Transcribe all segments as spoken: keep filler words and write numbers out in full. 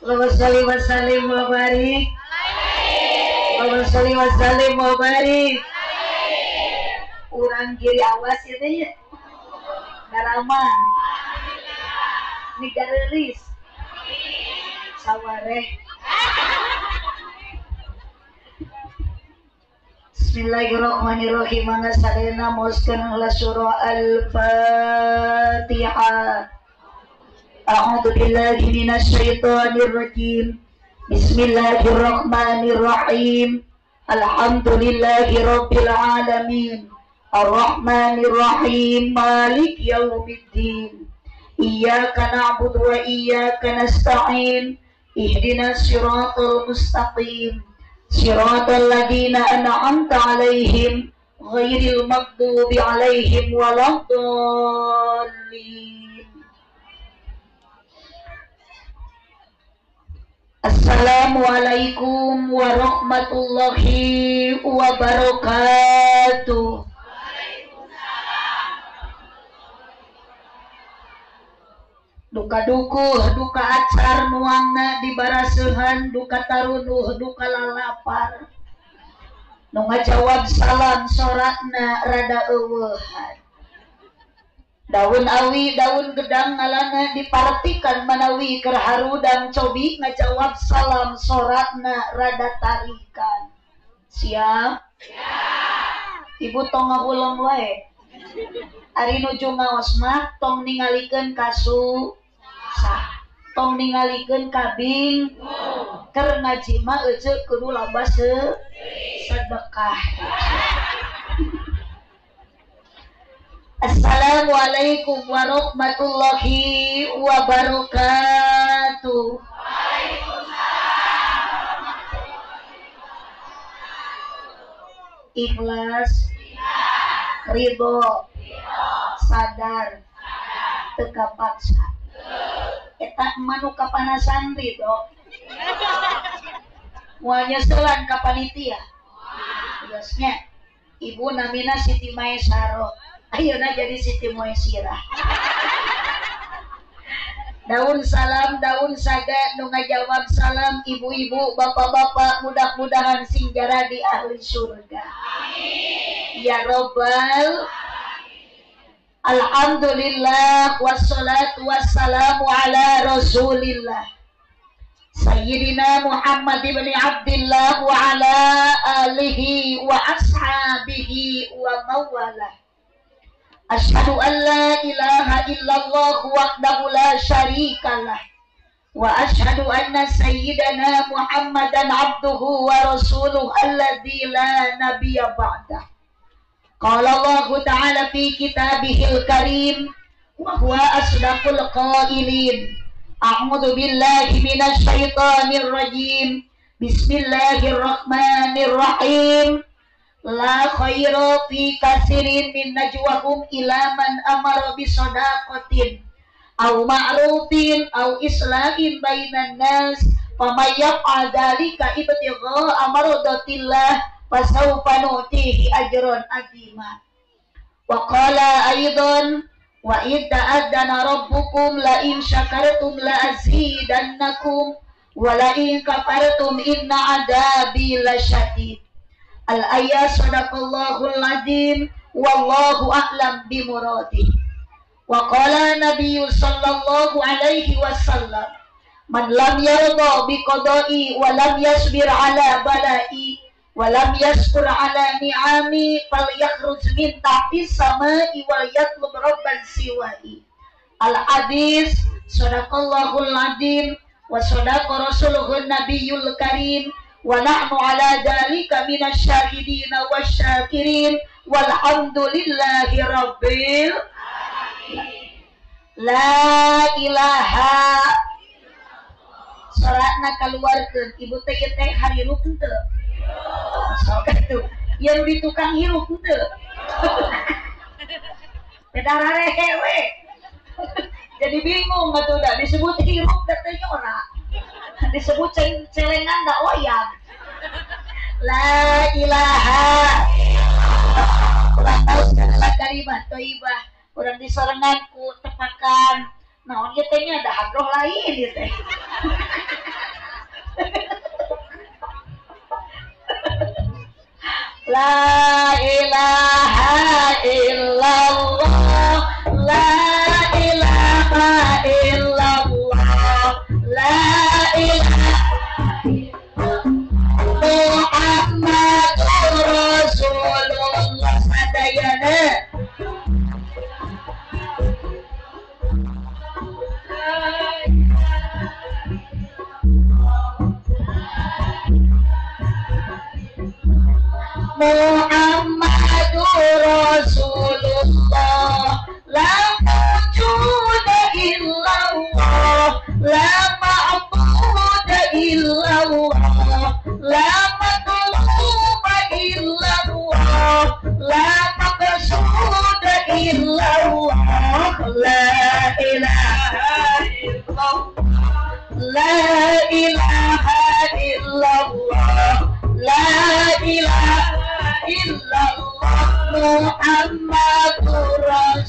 Allahumma sholli wa sallim wa barik. Allahumma sholli wa sallim wa barik. Urang kiri awas ya teh ya. Garaman. Niga rilis. Sawareh. Bismillahirrahmanirrahim. Mangga sadayana maoskeun heula surah Al-Fatihah. A'udzu billahi minasy syaithanir rajim. Bismillahirrahmanirrahim. Alhamdulillahi rabbil alamin. Ar-Rahmanir Rahim. Maliki yaumiddin. Iyyaka na'budu wa iyyaka nasta'in. Ihdinas siratal mustaqim. Siratal ladzina an'amta 'alaihim ghairil maghdubi 'alaihim waladdallin. Assalamualaikum warahmatullahi wabarakatuh. Duka dukuh, duka acar nuangna dibaraseuhan, duka tarunuh, duka lalapar. Nu ngajawab salam soratna rada eueuhan. Daun awi, daun gedang ngalana dipartikan manawi keur harudang cobi ngajawab salam soratna rada tarikan. Siap? Siap. Ibu tong ngahulong wae. Ari nuju ngaos mah tong ningalikeun kasu sah. Tong ningalikeun kabing keur ngaji mah euceuk kudu loba sedekah. Assalamualaikum warahmatullahi wabarakatuh. Ikhlas, ridho, sadar, teka paksa. Eta manu kapanasan ridho. Muanya selan kapanitia. Biasanya ibu namina Siti Maesaro. Ayeuna jadi Siti Moesirah. Daun salam, daun saga, nu ngajawab salam ibu-ibu, bapak-bapak, mudah-mudahan singgara di ahli surga. Amin. Ya Rabbal. Alhamdulillah wassalatu wassalamu ala Rasulillah. Sayyidina Muhammad ibn Abdillah wa ala alihi wa ashabihi wa mawalah. Asyhadu an la ilaha illallah wahdahu la syarikalah wa asyhadu anna sayyidana Muhammadan abduhu wa rasuluhu alladzi la nabiyya ba'dah. Qala Allah ta'ala fi kitabihil karim wa huwa asdaqul qailin. A'udzu billahi minasy syaithanir rajim. Bismillahirrahmanirrahim. La khaira fi kasirin min najwahum ila man amara bi shadaqatin aw ma'rufin aw islahin bainan nas faman yaf'al dzalika ibtigha amradatillah fasawfa nu'tihi ajran azima. Wa qala aidan wa idza adana rabbukum la in syakartum la azidannakum wa la in kafartum inna adabi lasyadid. Al-ayat sadaqallahul adzim wallahu a'lam bimuradih. Wa qala nabiyyu sallallahu alaihi wasallam man lam yarda biqada'i wa lam yasbir ala bala'i wa lam yashkur ala ni'ami falyakhruj min tahtis samai wal yatlub rabban siwa'i. Al-hadis sadaqallahul adzim wa sadaqa rasuluhun nabiyyul karim. Wa nahnu ala dzalika minasy syahidin wasyakirin walhamdulillahi rabbil alamin. La ilaha salatna kaluarkeun ibu teh ieu teh harirup henteu. Sok atuh. Yen di tukang hirup henteu. Beda rarehe we. Jadi bingung atuh da disebut hirup teh ora. Disebut celengan dak oyang. La ilaha kurang tahu segala kalimat thayyibah kurang disorangan ku tepakan naon ieu teh nya ada hadroh lain ieu teh La ilaha illallah, la ilaha illallah, la ilaha Muhammadur Rasulullah sadayana. Muhammadur Rasulullah, la wujuda illallah, la ma'buda illallah, la matluba illallah, la maqsuda illallah, la ilaha illallah, la ilaha illallah, la ilaha illallah Muhammadur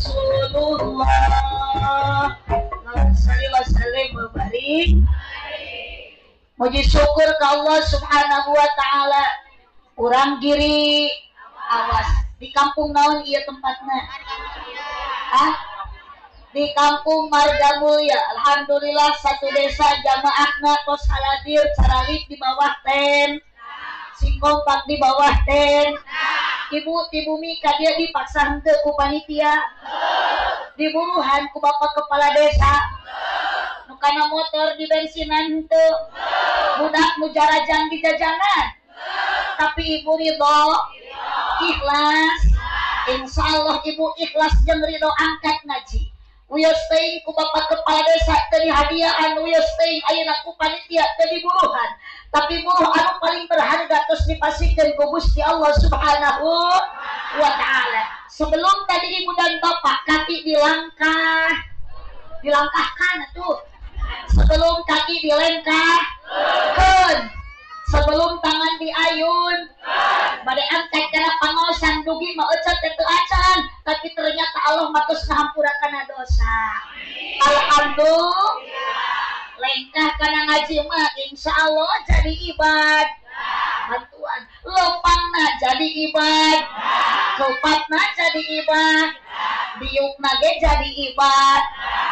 Rasulullah. Sallallahu alaihi wasallam. Muji syukur ke Allah Subhanahu wa taala. Urang diri awas di kampung naon ieu tempatna? Ah? Di kampung Marga Mulya. Alhamdulillah satu desa jamaahna tos haladir caralik di bawah ten. Singkompak di bawah ten. Ibu Ibu Mika dia dipaksa henteu ku panitia. Diburuhan ku bapak kepala desa. Nu kana motor di bensinan henteu. Budak nu jarajan di jajanan. Tapi ibu ridho, ikhlas. Insyaallah ibu ikhlas jeung ridho angkat ngaji. Uyos teuing ku bapak kepala desa teu dihadiahan, uyos teuing ayeuna ku panitia teu diburuhan. Tapi buruh anu paling berharga terus dipasikeun ku Gusti Allah Subhanahu wa taala. Sebelum tadi ibu dan bapak kaki dilangkah, dilangkahkan atuh. Sebelum kaki dilengkahkeun, sebelum tangan diayun, bade angkat kana pangaosan dugi mah ecet teu acan, tapi ternyata Allah matos ngahampurakan dosa. Alhamdulillah. Lengkah kana ngaji mah insyaallah jadi ibad. Bantuan lopangna jadi ibad. Kopatna jadi ibad. Diukna ge jadi ibad.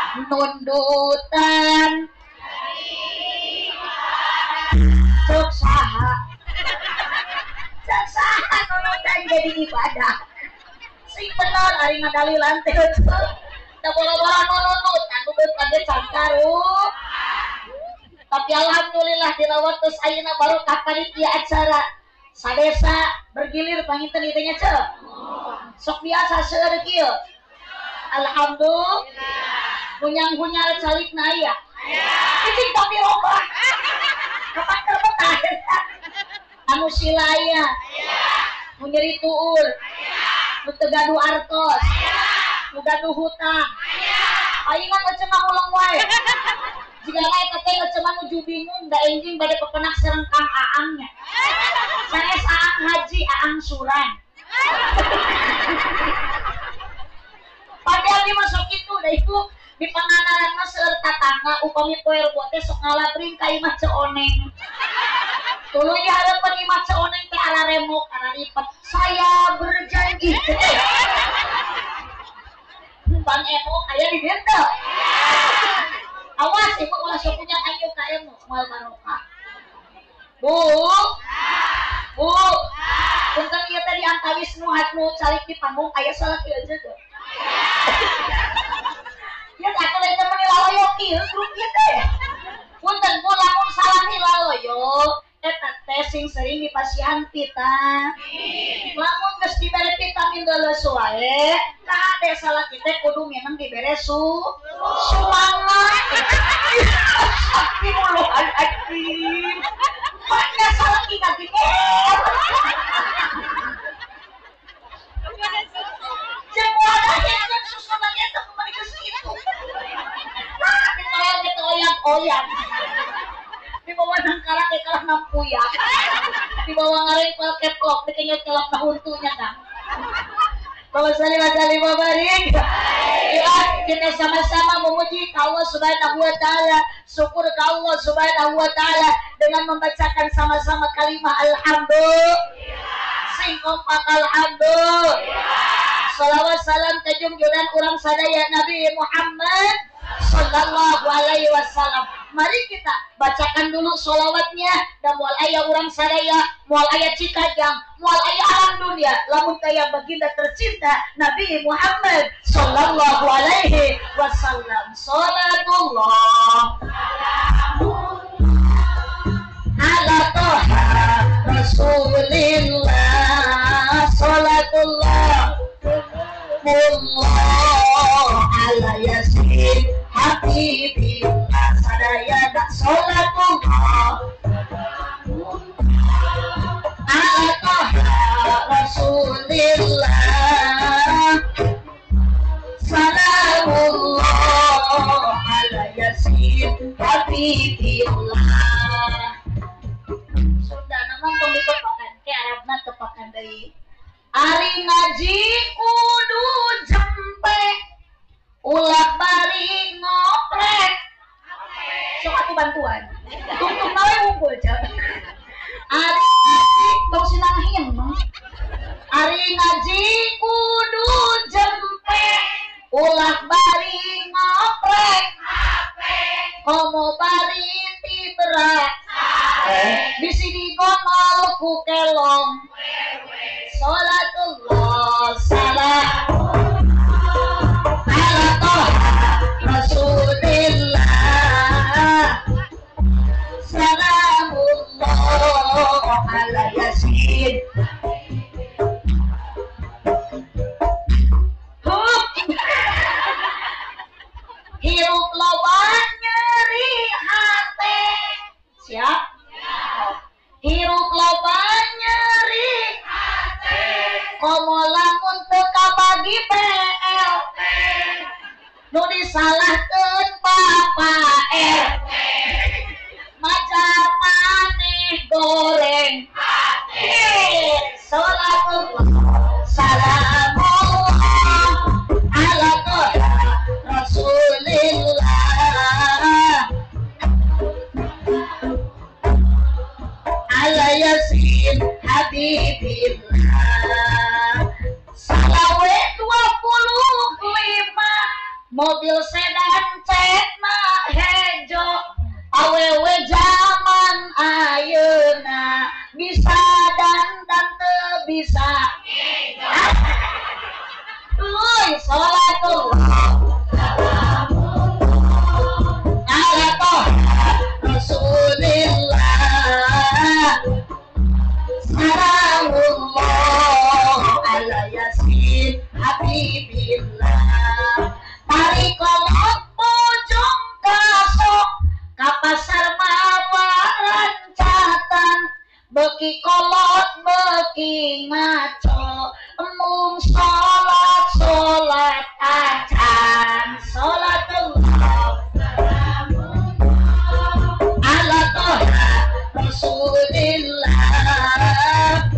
Nundutan cok saha. Cok saha nundutan jadi ibadah. Sing bener ari ngadalilan teh teu. Da bola-bola nunut anu geus kage cangkaru. Tapi alhamdulillah dirawat terus ayeuna barokah panitia acara sadesa bergilir panginten ieu nya ce. Sok biasa seueur kieu. Alhamdulillah. Hunyang-hunyar calikna aya. Cicing tapi robah. Kapan terbetah? Anu sila aya. Nu nyeri tuul. Nu teu gaduh artos. Nu gaduh hutang. Ayeuna ngeuceunah ulang wae. Jika lain teh ngeuceunah nuju bingung da enjing bade pepenak sareng Kang Aangnya. Sanes Aang Haji, Aang Suran. Padahal dimasuk itu da itu di panganaran mah seueur tatangga upami poe rebo teh sok ngalabring ka imah ceoneng. Tuluy dihareupeun imah ceoneng teh ara remok, ara ripet. Saya berjanji. Bang Emo aya di dieu teh. Awas ibu ulah sok punya ayu ka emo moal barokah. Bu. Bu. Punten ieu teh diantawis nu hatnu calik di panggung aya salah kieu aja tuh. Ya tak boleh temen laloyo kieu grup ieu teh. Punten bu lamun salah ni laloyo eta teh sing sering dipasihan pita. Lamun geus dibere vitamin geuleuh wae, kade salah kita kudu memang dibere su sumangat. Astagfirullahaladzim. Maknya salah kita dikit. Jangan ada yang susunannya itu kembali ke situ. Nah, ditoyang ditoyang-oyang. Di bawah nangkara kayak kalah nampuya. Di bawah ngaring pel keplok, dikenyot kelap nahuntunya kan. Bapak salim salim babaring. Ya, kita sama-sama memuji Allah Subhanahu wa taala, syukur ke Allah Subhanahu wa taala dengan membacakan sama-sama kalimat alhamdulillah. sing kompak alhamdulillah. Salawat salam ke junjungan urang sadaya Nabi Muhammad sallallahu alaihi wasallam. Mari kita bacakan dulu sholawatnya. Dan mual ayah urang sadaya, mual ayah cikajang, mual ayah alam dunia, lamun kaya baginda tercinta Nabi Muhammad sallallahu alaihi wasallam. Salatullah ala toha Rasulillah. Salatullah Allah ala yasin habibillah sadaya dak salatullah ala toha Rasulillah. Salamullah ala yasin habibillah. Sudah nama kami tepakan ke Arabna tepakan dari ari ngaji kudu jempe ulah bari ngoprek sok aku bantuan tungtung nawe unggul cak ari ngaji tong sinang hiyang mah ari ngaji kudu jempe ulah bari ngoprek komo bari tibrak bisi digomol ku kelong. Salatullah salam ala toha Rasulillah. Salamullah ala yasin. Hirup loba nyeri hati. Siap? Hirup loba nyeri komo lamun teu kabagi P L T nu disalahkeun Bapak R T maca maneh goreng hati. Salatullah salamullah ala toha Rasulillah. Ala yasin habibillah. Salawe dua puluh lima mobil sedan cekna hejo awewe zaman ayeuna bisa dandan teu bisa Uy, salatullah ala toha Rasulillah. Salamullah ala yasin habibillah. Mari kolot pojong kasok ka pasar mawaran catan beki kolot beki ngaco emung sholat sholat acan. Salatullah ala toha Rasulillah.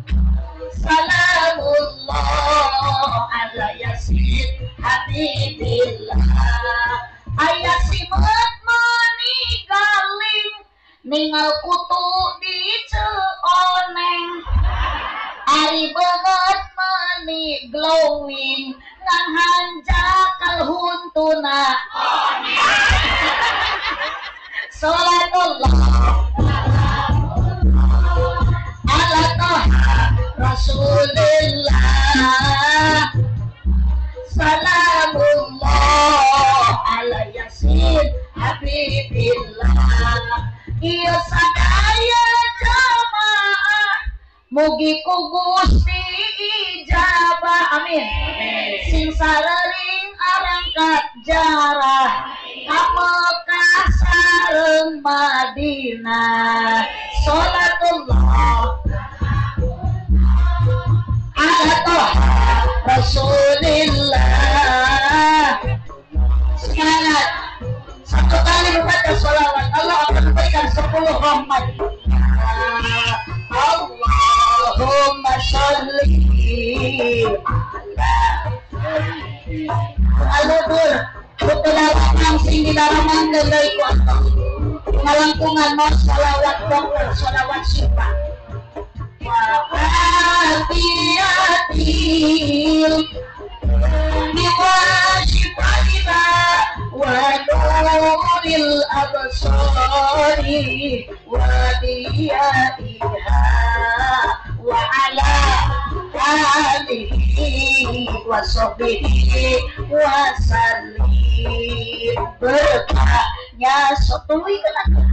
Salamullah ala yasin habibillah. Aya simet meninggaling ningal kutu di ceoneng ari beungeut meuni glowing ngahanjakal huntuna salatullah ala toha Rasulillah. Salamullah ala yasin habibillah. Ieu sadaya jamaah mugi ku Gusti ijabah amin. Sing sarering arangkat jarah ka Mekah sareng Madinah. Salatullah ala toha Rasulillah. Semangat satu kali membaca sholawat Allah akan memberikan sepuluh rahmat. Allahumma sholli ala alubur betul sing didaramangkeun deui ku Allah ngalangkungan mas sholawat dokter sholawat syifa wafiatil biwashifatina wa nuril absari wa diyaiha wa ala alihi wa sahbihi wa sallim. Berkahnya sotui kenapa?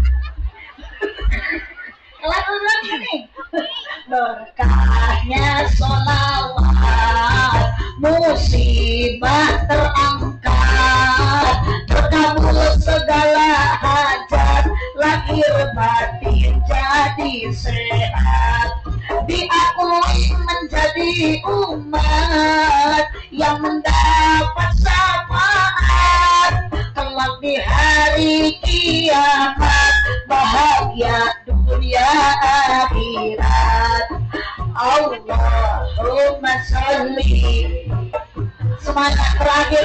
Lagu-lagu ini berkahnya sholawat musibah terangkat terkabul segala hajat lahir batin jadi sehat diakui menjadi umat yang mendapat syafaat kelak di hari kiamat bahagia dunia akhirat. Allahumma sholli semangat terakhir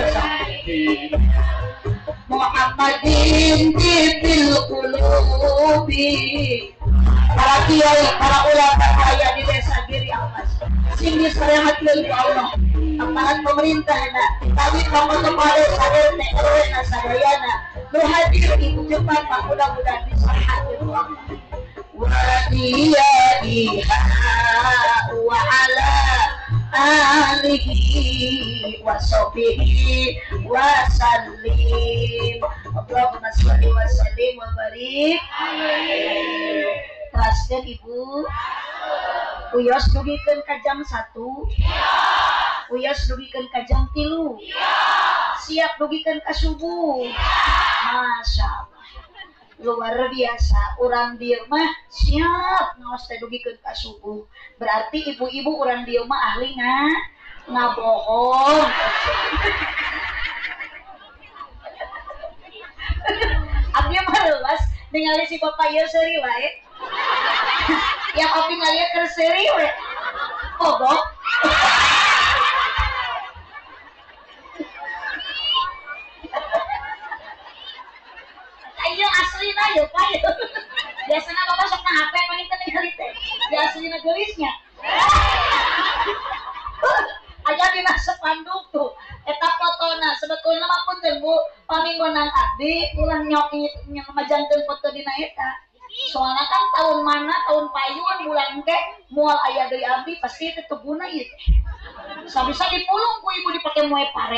Muhammadin tibil qulubi. Para kiai, para ulama kaya di desa Giri Amas sing disarehat deui Allah aparat pemerintah na tapi kamu kepada sadar nek R W na sadayana nu hadir ibu cepat Pak mudah-mudahan disarehatkeun Allah wa diyaiha wa ala alihi wa sahbihi wa sallim. Allahumma sholli wa sallim wa barik. Teraskan ibu Uyos dugikeun ka jam satu Uyos dugikeun ka jam tilu siap dugikeun ka subuh. Masya Allah luar biasa. Urang dieu mah siap ngaos teh dugikeun ka subuh. Berarti ibu-ibu urang dieu mah ahli nga ngabohong. Abdi mah leulas ningali si bapak ieu seuri wae. Yang abdi ngaliat keur seuri we. Kobok. Ayo aslina ya Pak. Biasana bapak sok na H P paling teh ningali teh. Ya aslina geulisnya. Aya dina spanduk tuh eta fotona sebetulna mah punten Bu paminggonan abdi ulah nyoki nyamajankeun foto dina eta. Soalnya kan tahun mana tahun payun bulan ke mual aya deui abdi pasti teu teguna ieu teh. Sabisa dipulung ku ibu dipake moe pare.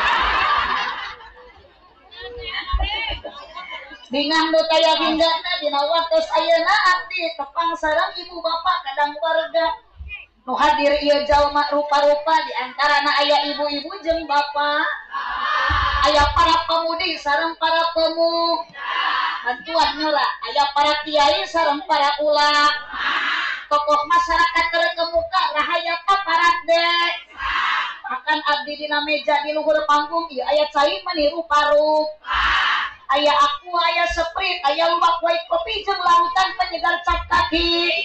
Bingang do kaya bindana dina watos ayeuna abdi tepang sareng ibu bapak kadang warga nu hadir ieu jalma rupa-rupa di antarana aya ibu-ibu jeung bapak aya para pemudi sareng para pemuda bantuan nyora aya para kiai sareng para ulama tokoh masyarakat terkemuka rahaya paparade akan abdi dina meja di luhur panggung ieu aya cai meniru parup aya aku aya sprite aya lubak white kopi jeung larutan penyegar cap kaki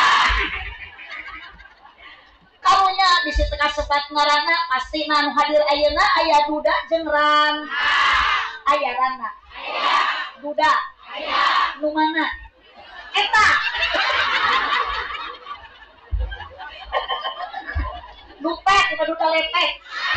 karunya bisi teka sebat ngarana pasti nu hadir ayeuna aya duda jeung ran aya rana duda aya nu mana eta dupet apa duda lepet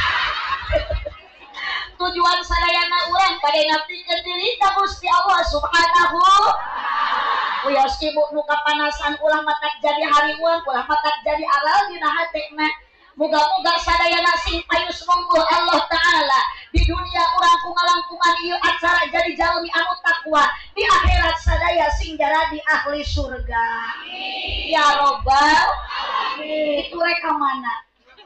tujuan sadayana urang pada ngabdikeun diri ka Gusti Allah Subhanahu. Uyos ibu nu kapanasan ulah matak jadi hariwan ulah matak jadi aral dina hatekna. Muga-muga sadayana sing payus monggo Allah taala di dunia urang kungalangkungan ieu acara jadi jalmi anu takwa di akhirat sadaya sing jadi ahli surga. Amin. Ya robbal alamin. Itu rek ka mana?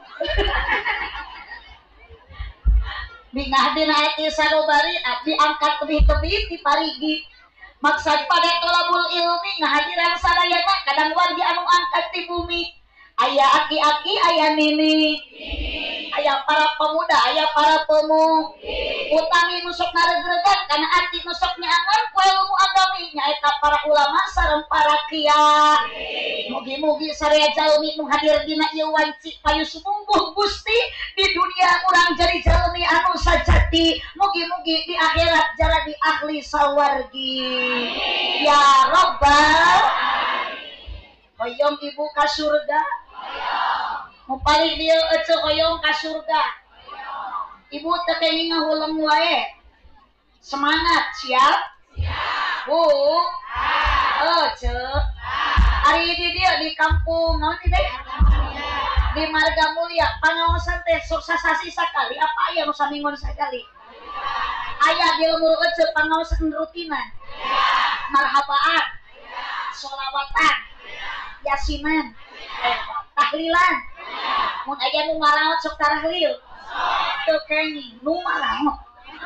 Bingah dina ati sadobari abdi angkat tebih-tebih di parigi maksud pada tolabul ilmi ngahadiran sadayana kadang wargi anu angkat di bumi aya aki-aki aya nini aya para pemuda aya para pemu utami nusuk ngaregregan karena ati nusuk nyaangan ku ilmu agami nyaeta para ulama sareng para kiai mugi-mugi sarea jalmi nu hadir dina ieu wanci payus mungguh Gusti di dunia urang jadi jalmi anu sajati mugi-mugi di akhirat jadi ahli sawargi ya rabbal hoyong ibu ka surga. Mau paling dia ece hoyong ka surga. Ibu teh kenging ngahulang wae. Semangat, siap? Siap. Bu. Ece. Hari ini dia di kampung naon teh? Di Marga Mulia, pangaosan teh sok sasasi sakali apa aya nu samingon sakali? Aya di lemur ece pangaosan rutinan. Marhabaan. Sholawatan. Yasinan. Eh, tahlilan. Mun aya nu ngaraot sok tahlil. Teu kenging nu ngaraot.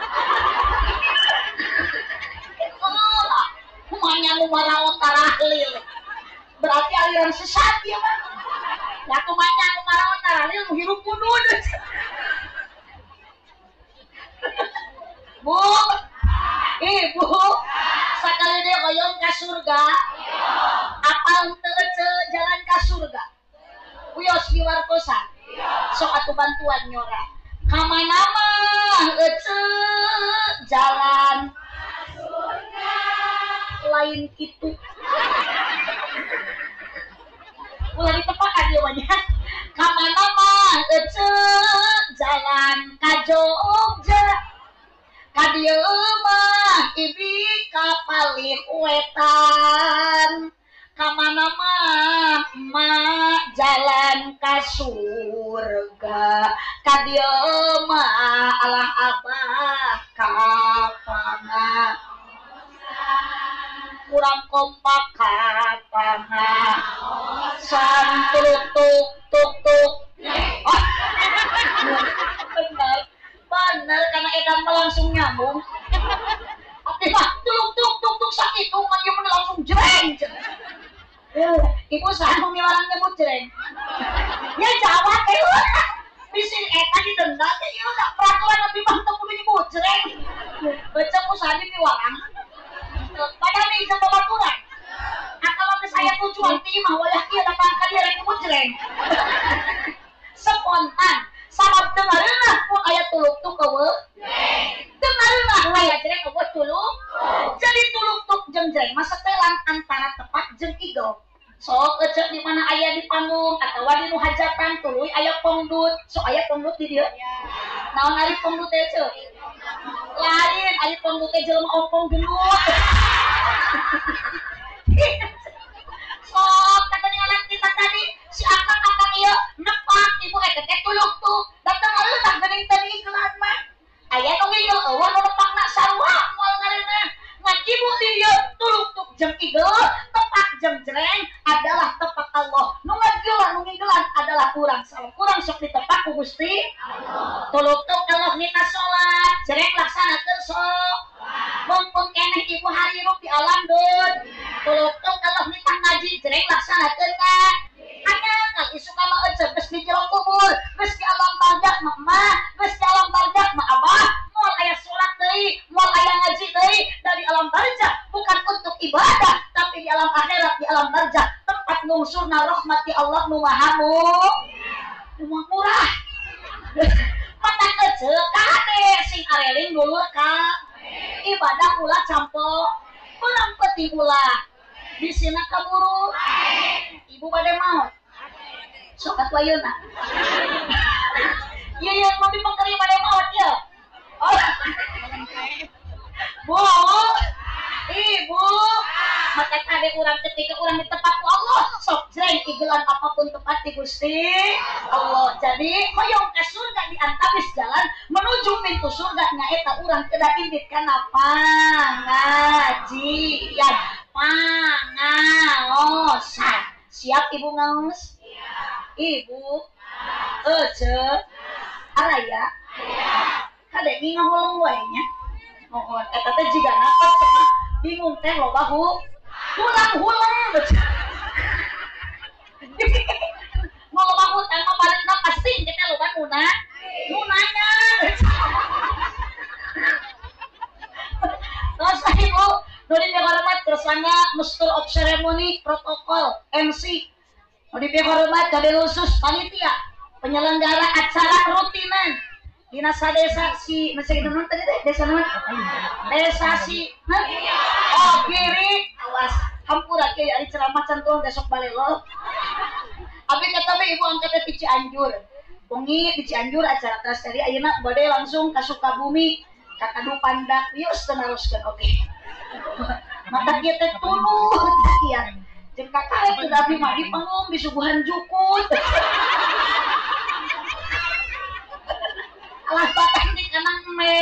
Oh, kumanya nu ngaraot tahlil. Berarti aliran sesat ya, Pak. Ya kumanya nu ngaraot tahlil nu hirup kudud. Bu. Ibu. Sakali dia hoyong ka surga. Apal teu ece jalan ka surga. Uyos diwartosan. Sok atuh bantuan nyora. Kamana mah ece jalan surga lain kitu. Ulah ditepakan dia banyak. Kamana mah ece jalan ka Jogja. Ka dieu mah ibi kapalih wetan. Kamana mah mak jalan ka surga. Ka dieu mah alah abah kapana. Kurang kompak kapana. Santuk tuk tuk tuk. Oh. Benar. Benar karena edan langsung nyambung. Oke mah tuk tuk tuk tuk sakit tuh kan dia langsung jreng. Uh, ibu saya mau ngilarang nyebut jreng. Ya Jawa teh bisi eta didenda teh ieu da peraturan lebih mah teu kudu nyebut jreng. Baca musadi piwarang. Padahal ini jeung babaturan. Akal teh saya tujuan ti mah wayah kieu da pangka dia rek nyebut jreng. Spontan sabab dengareunah mun aya tuluk tuk eueuh. Dengareunah wayah jreng eueuh tuluk. Jadi tuluk tuk jeung jreng mah setelan antara tepat jeung igel. Sok ecek di mana aya di panggung atawa di nu hajatan tuluy aya pongdut. Sok aya pongdut di dieu. Naon ari pongdut teh ceu? Lain ari pongdut teh jelema ompong gendut. Sok kata ningali kita tadi si akang-akang ieu nepak ibu eta teh tuluk tuk. Datang aleutak geuning tadi iklan mah. Aya nu ngigel eueuh nu nepakna sarua moal ngareunah. Ngan ibu di dieu tuluk tuk jeung igel tepak jeung jreng adalah tepak Allah. Nu ngagelan nu ngigelan adalah kurang. Salah kurang sok ditepak ku Gusti Allah. Tuluk tuk Allah nita salat, jreng laksanakeun sok. Mumpung keneh ibu harirup di alam dud. Tuluk tuk Allah nita ngaji, jreng laksanakeun na. Anya kal isu ka mah ece geus di jero kubur, geus di alam barzakh mah emah, geus di alam barzakh mah abah. Moal aya salat deui, moal aya ngaji deui dari alam barzakh bukan untuk ibadah, tapi di alam akhirat di alam barzakh tempat nungsurna rahmati Allah nu maha murah. Mata ece kade sing areling dulur ka ibadah ulah campo urang peuting ulah bisina kaburu. Ibu bade mau sok atuh ayeuna. Ieu ieu mah dipengkeri bade maot ya. Oh. Bu, ibu, maka kade urang ketika urang ditepak ku Allah, sok jreng igelan apapun tepat di Gusti Allah. Jadi hoyong ke surga di antawis jalan menuju pintu surga nyaeta urang kedah indit kana pangajian, pangaosan. Siap ibu ngaos? Siap. Ibu, ece, araya, kade nginga holong wae nya. Mohon, eta teh jiga napas cenah bingung teh loba hu hulang-hulang. Mau loba hu teh mah balik napas ting kita loba nuna. Nunanya. Terus ibu, nuri dihormat kersana Master of Ceremony protokol M C. Nuri dihormat kade khusus panitia penyelenggara acara rutinan. Dina sadesa si masih kita nonton tadi desa naon? Desa si oh kiri awas hampura kieu ari ceramah macan tuh besok balelo. Abi kata be ibu angkatnya di Cianjur. Wengi di Cianjur acara Trans T V ayeuna bade langsung ka Sukabumi ka Kadu Pandak wios teruskeun oge. Mata kieu teh tuluh kieu. Jeung kakak teh abdi mah di panggung di suguhan jukut. Alah batang di kanang me.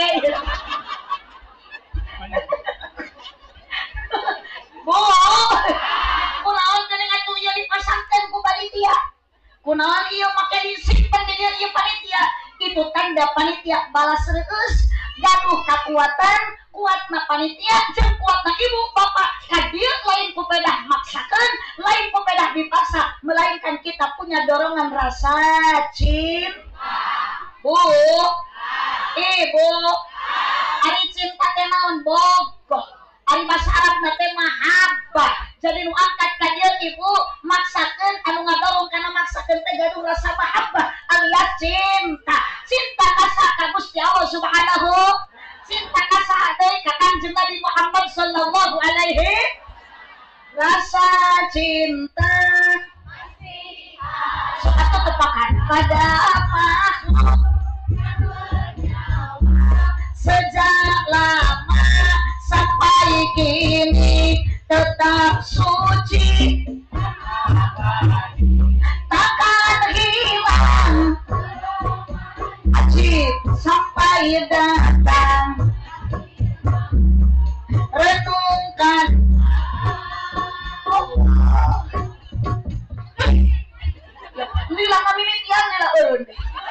Bu, kunaon teh ngatu ieu dipasangkeun ku panitia. Kunaon ieu make disimpen di dieu ieu panitia. Itu tanda panitia balas reueus, gaduh kakuatan, kuatna panitia jeung kuatna ibu bapak. Hadir lain kupedah maksakeun, lain kupedah dipaksa, melainkan kita punya dorongan rasa cinta. Bu, ibu, ari cinta teh naon bogoh. Ari bahasa Arabna teh mahabbah. Jadi nu angkat ka dieu ibu maksakeun anu ngadorong kana maksakeun teh gaduh rasa mahabbah alias cinta. Cinta ka ka Gusti Allah Subhanahu. Cinta ka saha deui ka Kanjeng Nabi Muhammad sallallahu alaihi. Rasa cinta suatu tepakan pada makhluk sejak lama sampai kini tetap suci, takkan hilang ajib sampai datang. Renungkan Allah. Lila kami mitian lila eureun.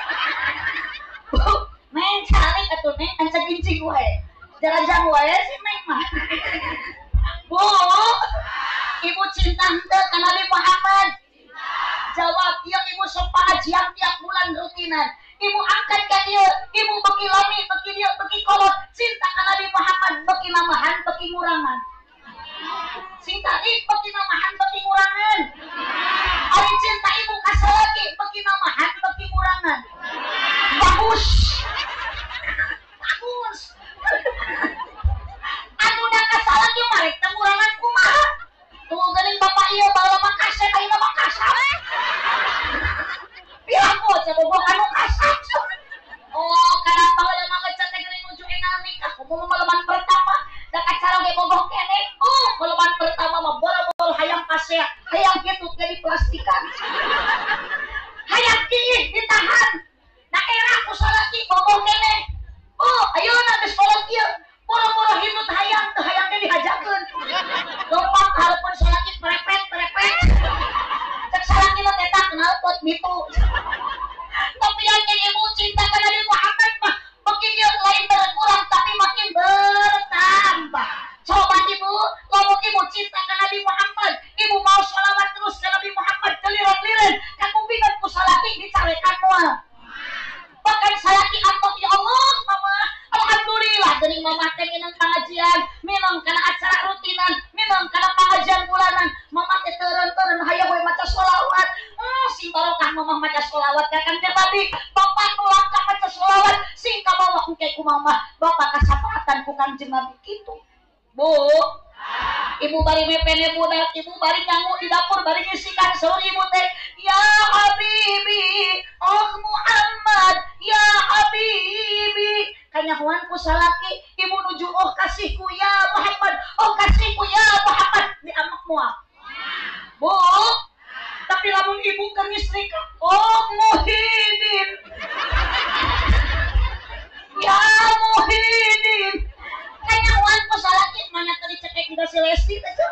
Neng cari atuh neng ancak gincing wae. Jarang wae si neng mah. Bu, ibu cinta henteu ka Nabi Muhammad? Jawab, ieu ibu sok pahajian tiap bulan rutinan. Ibu angkat ka dieu, ibu beki lami, beki dieu, beki kolot. Cinta ka Nabi Muhammad beki namahan, beki ngurangan. Cinta ibu beki namahan, beki ngurangan. Ari cinta ibu ka salaki beki namahan, beki ngurangan. Bagus. Bagus. Anu da ka salaki marek teh ngurangan kumaha? Tuh geuning bapak ieu bawa makasep ayeuna mah kasar. Bilang ku cenah bogoh anu kasar. Oh, kadang baheula mah ngecet teh geuning nuju enal nikah. Kumaha maleman pertama da acara ge bogoh keneh. Oh, maleman pertama mah boro-boro hayang pasea, hayang kitu ge diplastikan. Hayang kieu ditahan. Daerah ku salaki bogoh keneh. Oh, ayeuna geus kolot kieu. Boro-boro hidut hayang teu hayang teh dihajakeun. Lompat hareupeun salaki prepet-prepet. Cek salaki mah eta kenal pot mitu. Tapi yang ibu cinta ka Nabi Muhammad mah makin dia lain berkurang tapi makin bertambah. Coba ibu, lamun ibu cinta ka Nabi Muhammad, ibu mau sholawat terus ka Nabi Muhammad keliren-liren, kakupingan ku salaki dicarekan moal. Bahkan salaki atok ya Allah, mama. Alhamdulillah geuning mama teh minang pengajian, minang kana acara rutinan, minang kana pengajian bulanan. Mama teh teureun-teureun hayang we maca sholawat. Oh, sing barokah mama maca sholawat ka Kanjeng Nabi. Bapak nu langkah maca sholawat, sing kabawa engke ku mama. Bapak kasapaatan ku Kanjeng Nabi kitu. Bu, ibu bari mepene budak, ibu bari nyangu di dapur, bari ngisikan saur ibu teh, ya Habibi, oh Muhammad, ya Habibi. Kanyahuan ku salaki, ibu nuju oh kasihku ya Muhammad, oh kasihku ya Muhammad di amak mual. Bu, tapi lamun ibu ke istri oh Muhyiddin, ya Muhyiddin. Kanyahuan ku salaki, mana tadi cekek juga si Lesti teh.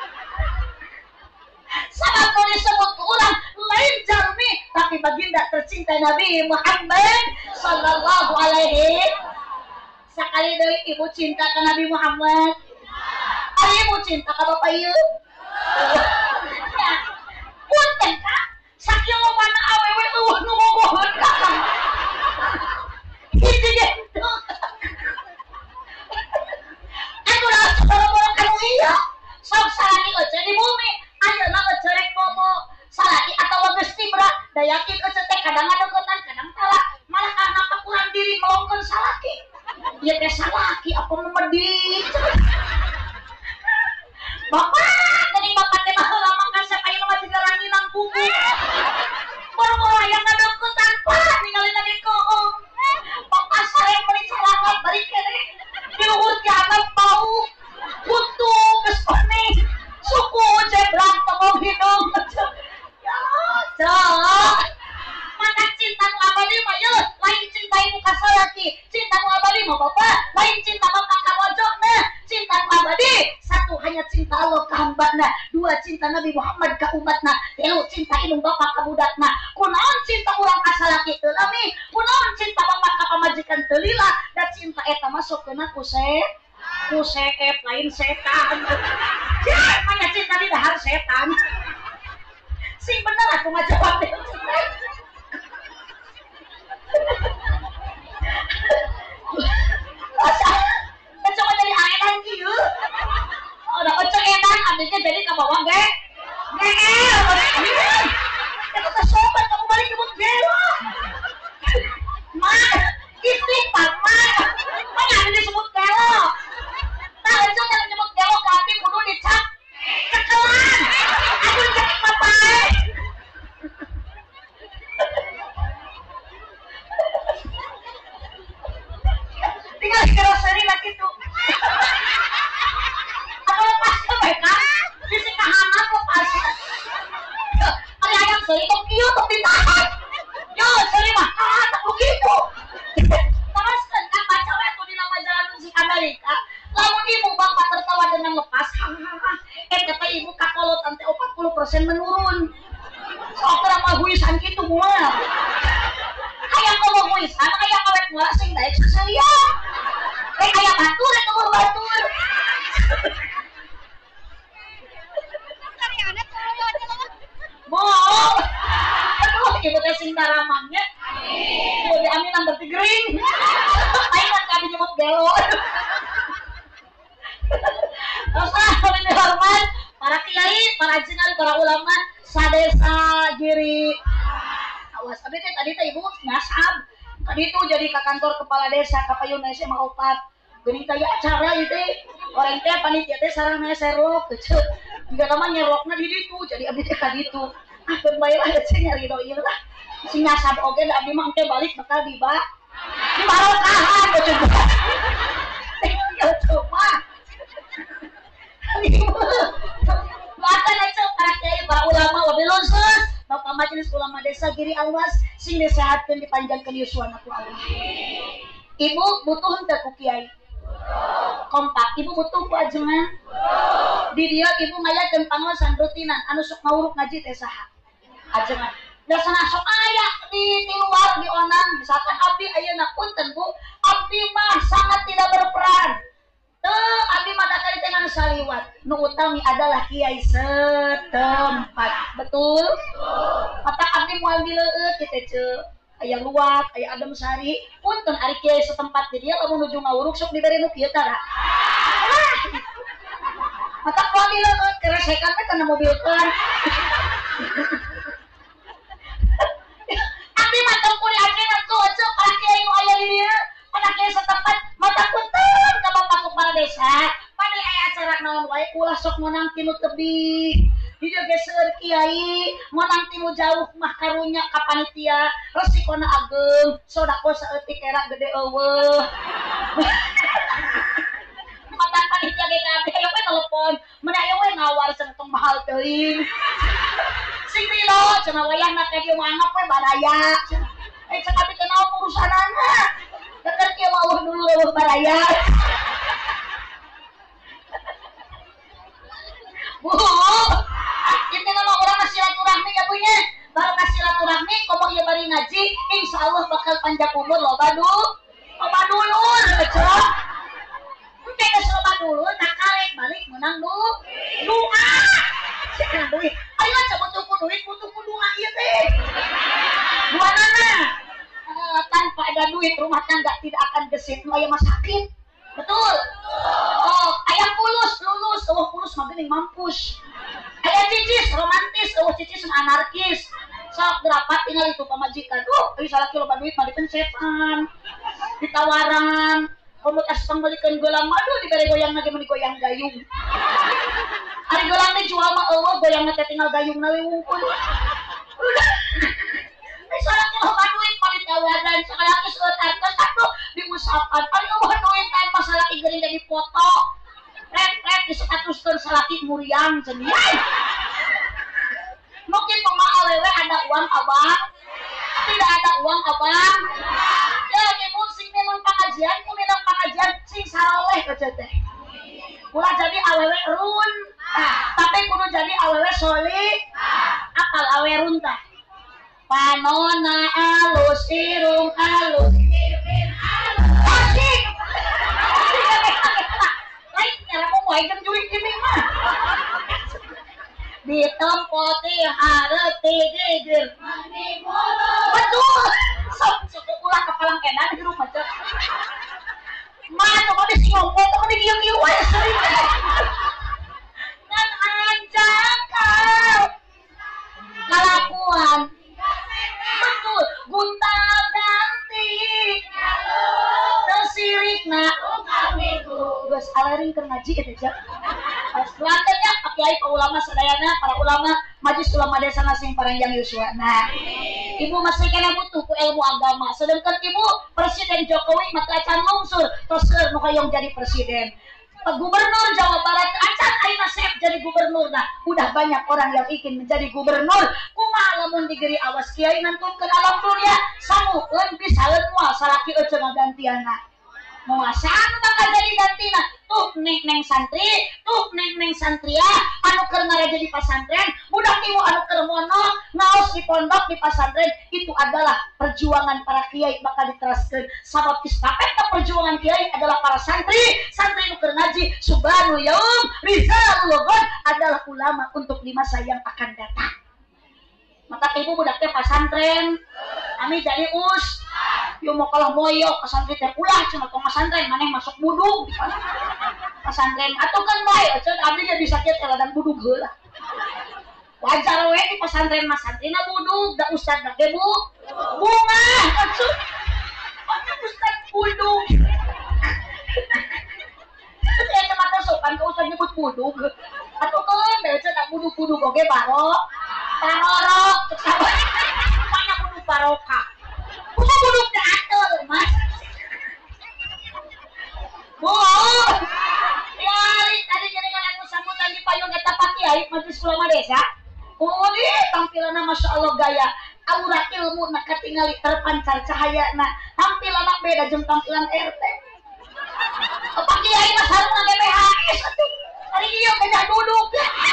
Sama kau disebut ke ulang lain jalmi, tapi baginda tercinta Nabi Muhammad sallallahu alaihi. Sakali deui ibu cinta ke Nabi Muhammad. Ari ibu cinta ka bapak ieu. Ya. Punten ka, sakieu lobana awewe eueuh nu mogoheun ka. Hiji gitu. Anu lah boro-boro kanu ieu. Sok salaki euceun di bumi. Ayeuna ngecerek bobo salaki atau geus tibra da yakin euceun teh kadang ngadeukeutan kadang tara malah karena kurang diri melongkeun salaki. Ieu teh salaki apa memedi. Bapak, geuning bapak teh baheula suku. Baru yang ngadepku tanpa ninggalin lagi koong. Papa saya beli celangat balik kene. Di luhur jangan bau. Butuh kesoni. Suku jeblak tengok hidung. Ya, cok. Mana cinta nu abadi mah ye, lain cinta ibu ka salaki. Cinta nu abadi mah bapak, lain cinta bapak ka bojona. Cinta nu abadi satu hanya cinta Allah ka hambana, dua cinta Nabi Muhammad ka umatna, tilu cinta indung bapak ka budakna. Kunaon cinta urang ka salaki teu lami, kunaon cinta bapak ka pamajikan teu lila, da cinta eta masukkeuna ku se ku seep lain setan. Cek manya cinta di dahar setan. Sing bener aku ngajawab deh. Coba jadi aedan gitu. Udah ocok edan, abisnya jadi ke bawah ge. Gel, itu kesobat kamu balik jemput gelo. Mak, istighfar mak. Mana ada disebut gelo? Nah, ocok yang jemput gelo kami kudu dicap cekelan. Aduh cekik papai. Tinggal grocery lagi tuh. Apa lepas ke mereka? Di sikahan aku pas. Ada ayam seri kok kieu tuh ditahan. Yo, seri mah ah tak begitu. Terus kan kan baca we tuh di nama jalan musik Amerika. Lamun ibu bapak tertawa dengan lepas. Eh kata ibu kakolot tante empat puluh persen menurun. Soalnya mah huisan gitu moal. Kayak ngomong huisan, kayak ngawet moal sing daek seselia. Eh kayak batur, eh ngomong batur. Bohong. Aduh, ibu teh sing taramangnya. Ibu diambil nang tigering. Ayo kan kami nyebut gelo. Terus ah, kami dihormat para kiai, para jenari, para ulama, sadesa giri. Awas, tadi tadi teh ibu nyasab. Tadi itu jadi ke kantor kepala desa, ke payuna S M A opat. Geuning teh acara ieu teh. Orang teh panitia teh sarana Sherlock keceu. Juga nama nyerokna di ditu, jadi abdi teh ka ditu. Ah, keur bae lah ceu nyari do ieu lah. Si nyasab oge da abdi mah teh balik bakal diba. Di barokahan coba. Ya coba. Makan aja para kiai, para ulama, wabil lonsos, bapak majelis ulama desa Giri Alwas, sing disehatkeun dipanjangkeun yuswana ku Allah. Ibu butuh henteu ku kiai? Kompak, ibu butuh ku ajengan? Di dia ibu ngayakeun pangaosan rutinan anu sok ngawuruk ngaji teh saha? Ajengan. Biasana sok aya di, di luar di onang, misalkan abdi ayeuna punten Bu, abdi mah sangat tidak berperan. Tuh, abdi mah dakari teh nganu saliwat. Nu utami adalah kiai setempat. Betul? Mata abdi moal dileueut kitu teh. Aya luwat, aya adem sari. Punten ari kiai setempat di dieu lamun nuju ngawuruk sok dibere nu kieu tara. Mata moal dileueut keresekan teh kana mobilkeun. Abdi mah tong kuliah ajeuna tuh, cek para kiai nu aya di dieu. Pada kiai setempat mata punten ka bapak kepala desa. Pada aya acara naon wae ulah sok menang tinu tebih. Di dieu geuseur kiai, menang tinu jauh mah karunya ka panitia, resikona ageng, sodako saeutik era gede eueuh. Matan panitia ge kabeh aya we telepon, mun aya we ngawar cenah tong mahal teuing. Sing dilo cenah wayahna teh dieu mangap we baraya. Eh cenah abdi teh naon urusanana? Dekat kieu mah dulu eueuh baraya. Bu, itu nama orang silaturahmi ya Bu nya. Baru silaturahmi komo ieu bari ngaji, insyaallah bakal panjang umur loba dulu. Loba dulur ecok. Engke geus loba dulur nakalek balik menang Bu. Doa. Cekan duit. Ayo aja butuh duit, butuh doa ieu teh. Duanana. Uh, tanpa ada duit rumah tangga tidak akan gesit, aya mah sakit. Betul. Oh, ayam pulus lulus, eueuh pulus mah geuning mampus. Aya cicis romantis, eueuh cicis mah anarkis. Sok derapat tinggal itu pamajikan. Uh, euy salaki loba duit mah dipencetan. Ditawaran, komut asang balikeun geulang, aduh dibere goyang lagi meni goyang gayung. Ari geulang teh jual mah eueuh, goyangna teh tinggal gayungna we wungkul. Misalnya kalau duit paling kawanan sekarang ke surat artos atau diusapan paling mau duit kan masalah igering jadi foto rep-rep di statuskan salaki muriang sendiri mungkin mama awewe ada uang abang tidak ada uang abang ya ibu sing memang pengajian ku memang pengajian sing saroleh kecete ulah jadi awewe run nah, tapi kudu jadi awewe solih apal awewe run tah panona alus irung alus irung alus asik lain nyara mau mau ikan jurik ini mah di tempoti hareuti geger betul sok sok ulah kepalang kenan di rumah cek mana mau di singongkong mau di diam-diam wae sering ngan anjang kau kalakuan betul gunta ganti tersirik na terus alaring ke ngaji itu aja selanjutnya pakai para ulama sadayana para ulama majlis ulama desa nasing paranjang Yusua nah ibu masih kena butuh ku ilmu agama sedangkan ibu Presiden Jokowi mata acan lungsur terus nu hayang jadi presiden Gubernur Jawa Barat acan ayeuna sep jadi gubernur nah udah banyak orang yang ingin menjadi gubernur kumaha lamun digeri awas kiai nantungkeun alam dunia samukeun pisaeun moal salaki euceung gantiana moal sanu bakal jadi gantina tuh neng neng santri tuh neng neng santria anu keur ngareja di pasantren budak ibu anu keur mono ngaos di pondok di pasantren itu adalah perjuangan para kiai bakal diteraskeun sabab istapetna perjuangan kiai adalah para santri santri anu keur ngaji subhanu yaum rizalul ghad adalah ulama untuk di masa yang akan datang maka ibu budaknya pasantren kami jadi us yo mau kalau moyo pesantren teh ulah cuma ke pesantren maneh masuk budug pesantren atau kan bae ceun abdi ge bisa kieu eladan budug heula wajar we di pesantren mah santrina budug da ustad da ge bu bunga atuh mana ustad budug teh eta mah sopan ka ustad nyebut budug atuh kan da ceun budug-budug oge barok tarorok cek sabar mana budug barokah kudu buduk da atur mas bu yari tadi jaringan anu sambutan di payung eta Pak Kiai Majelis Ulama Desa oh di tampilanna Masya Allah gaya aura ilmu nak katingali terpancar cahayana tampilanna beda jeung tampilan R T Pak Kiai mah sareng G B H S atuh ari ieu beda duduk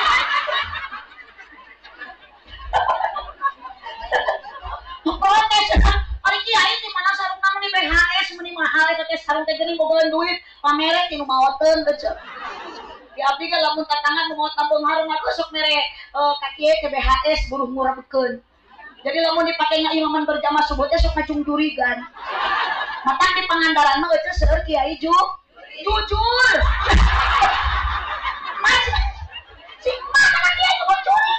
protes ari kiai di mana sarung namun di B H S meni mahal eta teh sarung teh geuning bogohan duit pamere tinu maoteun teh ceuk di abdi ge lamun tatangan mau tambung harum atuh sok mere ka kieu ke B H S buruh ngurapkeun jadi lamun dipake ngaimaman berjamaah subuh teh sok ngacung jurigan matang di Pangandaran mah eueuh seueur kiai ju jujur mas si mana kiai kok curi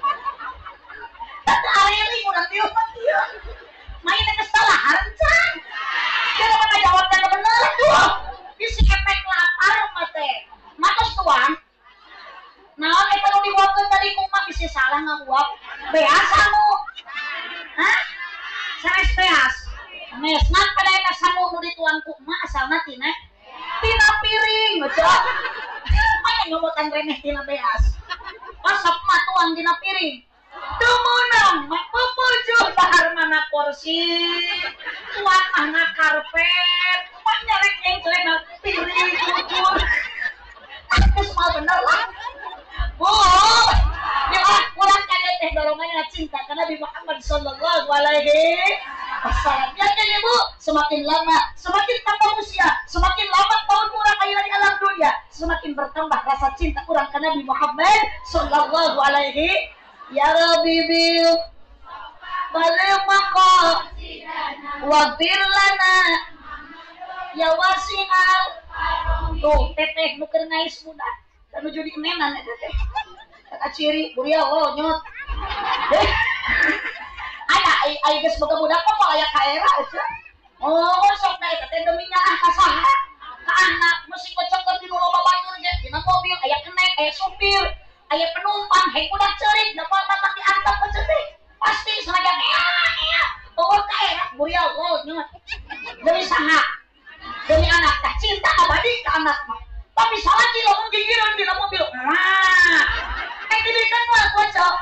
tata areli urang dieu mah kieu main kesalahan can kira mana jawabnya bener tuh isi efek lapar mate matos tuan naon eta nu diuapkeun tadi kumaha bisa salah ngaguap beas anu hah sanes beas mes ngan pada eta samu nu dituan kumaha asalna tina tina piring cok manya ngobotan remeh tina beas pasap mah tuang dina piring tumunang mapupujuh dahar mana kursi tuan mana karpet banyak rek yang celana piring jujur aku semua bener lah bu ya kurang kaya teh dorongannya cinta karena Nabi Muhammad Sallallahu Alaihi Wasallam ya kan ibu semakin lama semakin tambah usia semakin lama tahun kurang kaya di alam dunia semakin bertambah rasa cinta kurang karena Nabi Muhammad Sallallahu Alaihi Ya Rabbi bil balik mako wafir lana ya wasi'al tuh teteh nuker ngais muda menuju di kemenan ya teteh kata ciri buria oh nyot ada ai geus boga budak kok aya ka era aja oh sok da eta teh deminya ah kasaha ka anak mesti kocokkeun di loba batur ge dina mobil aya kenek aya supir aya penumpang hei udah cerik dapat dapat diantap ke cerik pasti sengaja ya ya bawa ke enak burial lo nyemet demi saha demi anak teh cinta abadi ke anak mah tapi salah ki lamun gigireun dina mobil nah eh dibikeun mah kocok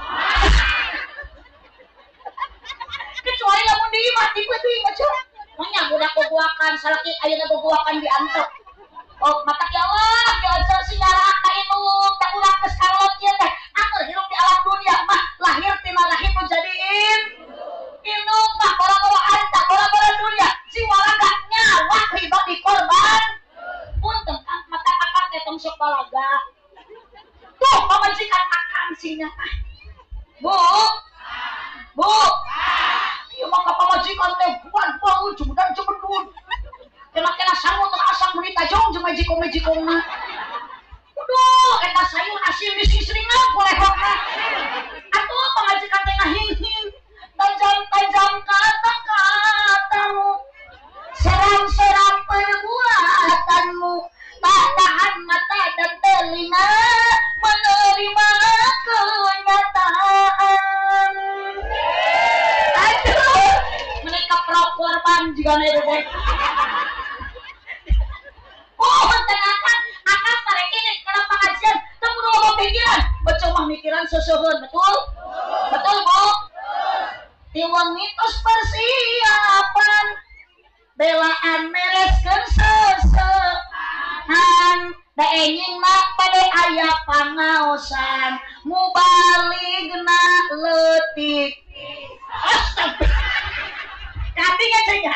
kecuali lamun di imah tipe teuing mah cuk manya budak bogoakan salaki ayeuna bogoakan diantep oh mata ya Allah ya aja sigara ka indung tak urang geus karot ieu teh angeur hirup di alam dunia mah lahir tina rahim nu jadiin indung mah bora-bora harta bora-bora dunia jiwa raga nyawa riba di korban punten kang mata akang teh tong sok balaga tuh pamajikan akang sing nyata bu bu ieu mah ka pamajikan teh bukan bau jumdan jumdun kena-kena sangu teu asam meuli tajong jeung majiko-majikonna aduh eta sayur asin disisringan boleh hokna atuh pamajikan teh ngahing-hing tajam-tajam kata-katamu seram-seram perbuatanmu tak tahan mata dan telinga menerima kenyataan aduh mereka pro korban juga nih bebek oh tenangkan akan mereka ini kena pengajian temu dulu pikiran bercuma mikiran sesuhun betul betul bu tiwang mitos persiapan belaan mereskeun sesehan da enjing mak pada aya pangaosan mubaligna leutik astagfirullah tapi ngecenya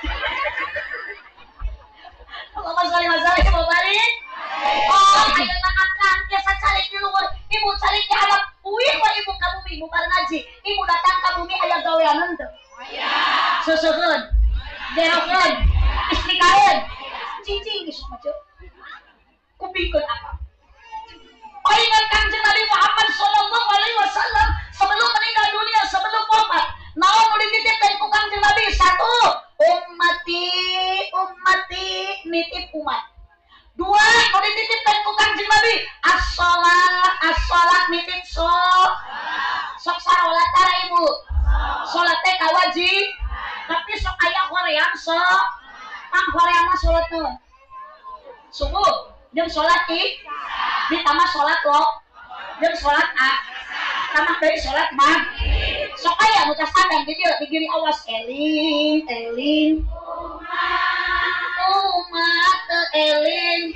Allahumma sholli wa sallim wa barik oh ayeuna akang biasa calik di luhur ibu calik di hadap uih wa ibu ka bumi ibu bareng ngaji ibu datang ka bumi aya gaweanan teu aya seuseurkeun derokeun istrikaeun cicing geus mah ceuk kupikeun apa palingan Kanjeng Nabi Muhammad sallallahu alaihi wasallam sebelum meninggal dunia sebelum wafat naon nu dititipkeun ku Kanjeng Nabi satu ummati ummati nitip umat dua nu dititipkeun ku Kanjeng Nabi as-shalah as-shalah nitip sok sok salat tara ibu salat teh kawajib tapi sok aya hoream sok pang hoream mah salat teh subuh jeung salat ki ditambah salat lo jeung salat a tambah dari salat mah sok aya nu tas adan di dieu di giri awas eling eling umat eling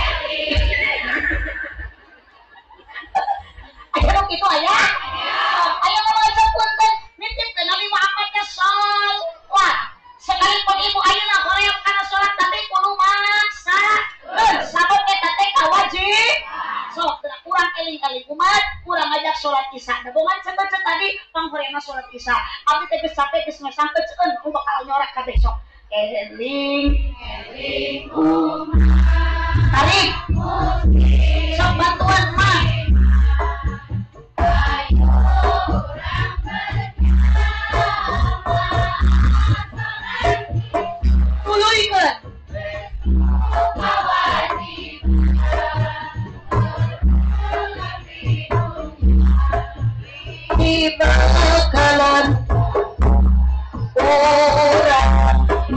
aya nu kitu aya aya nu maca punten nitip ke Nabi Muhammad teh salat sekalipun ibu ayeuna hoream kana salat tapi kudu maksa eun sabab eta teh kawajib sok kurang eling-eling umat kurang ngajak salat isya da bongan cenah tadi panghoreana salat isya abdi teh geus sampe geus sampe ceun nu bakal nyorek ka besok eling eling umat tarik sok bantuan mah ayo urang tuluikeun di bakalan orang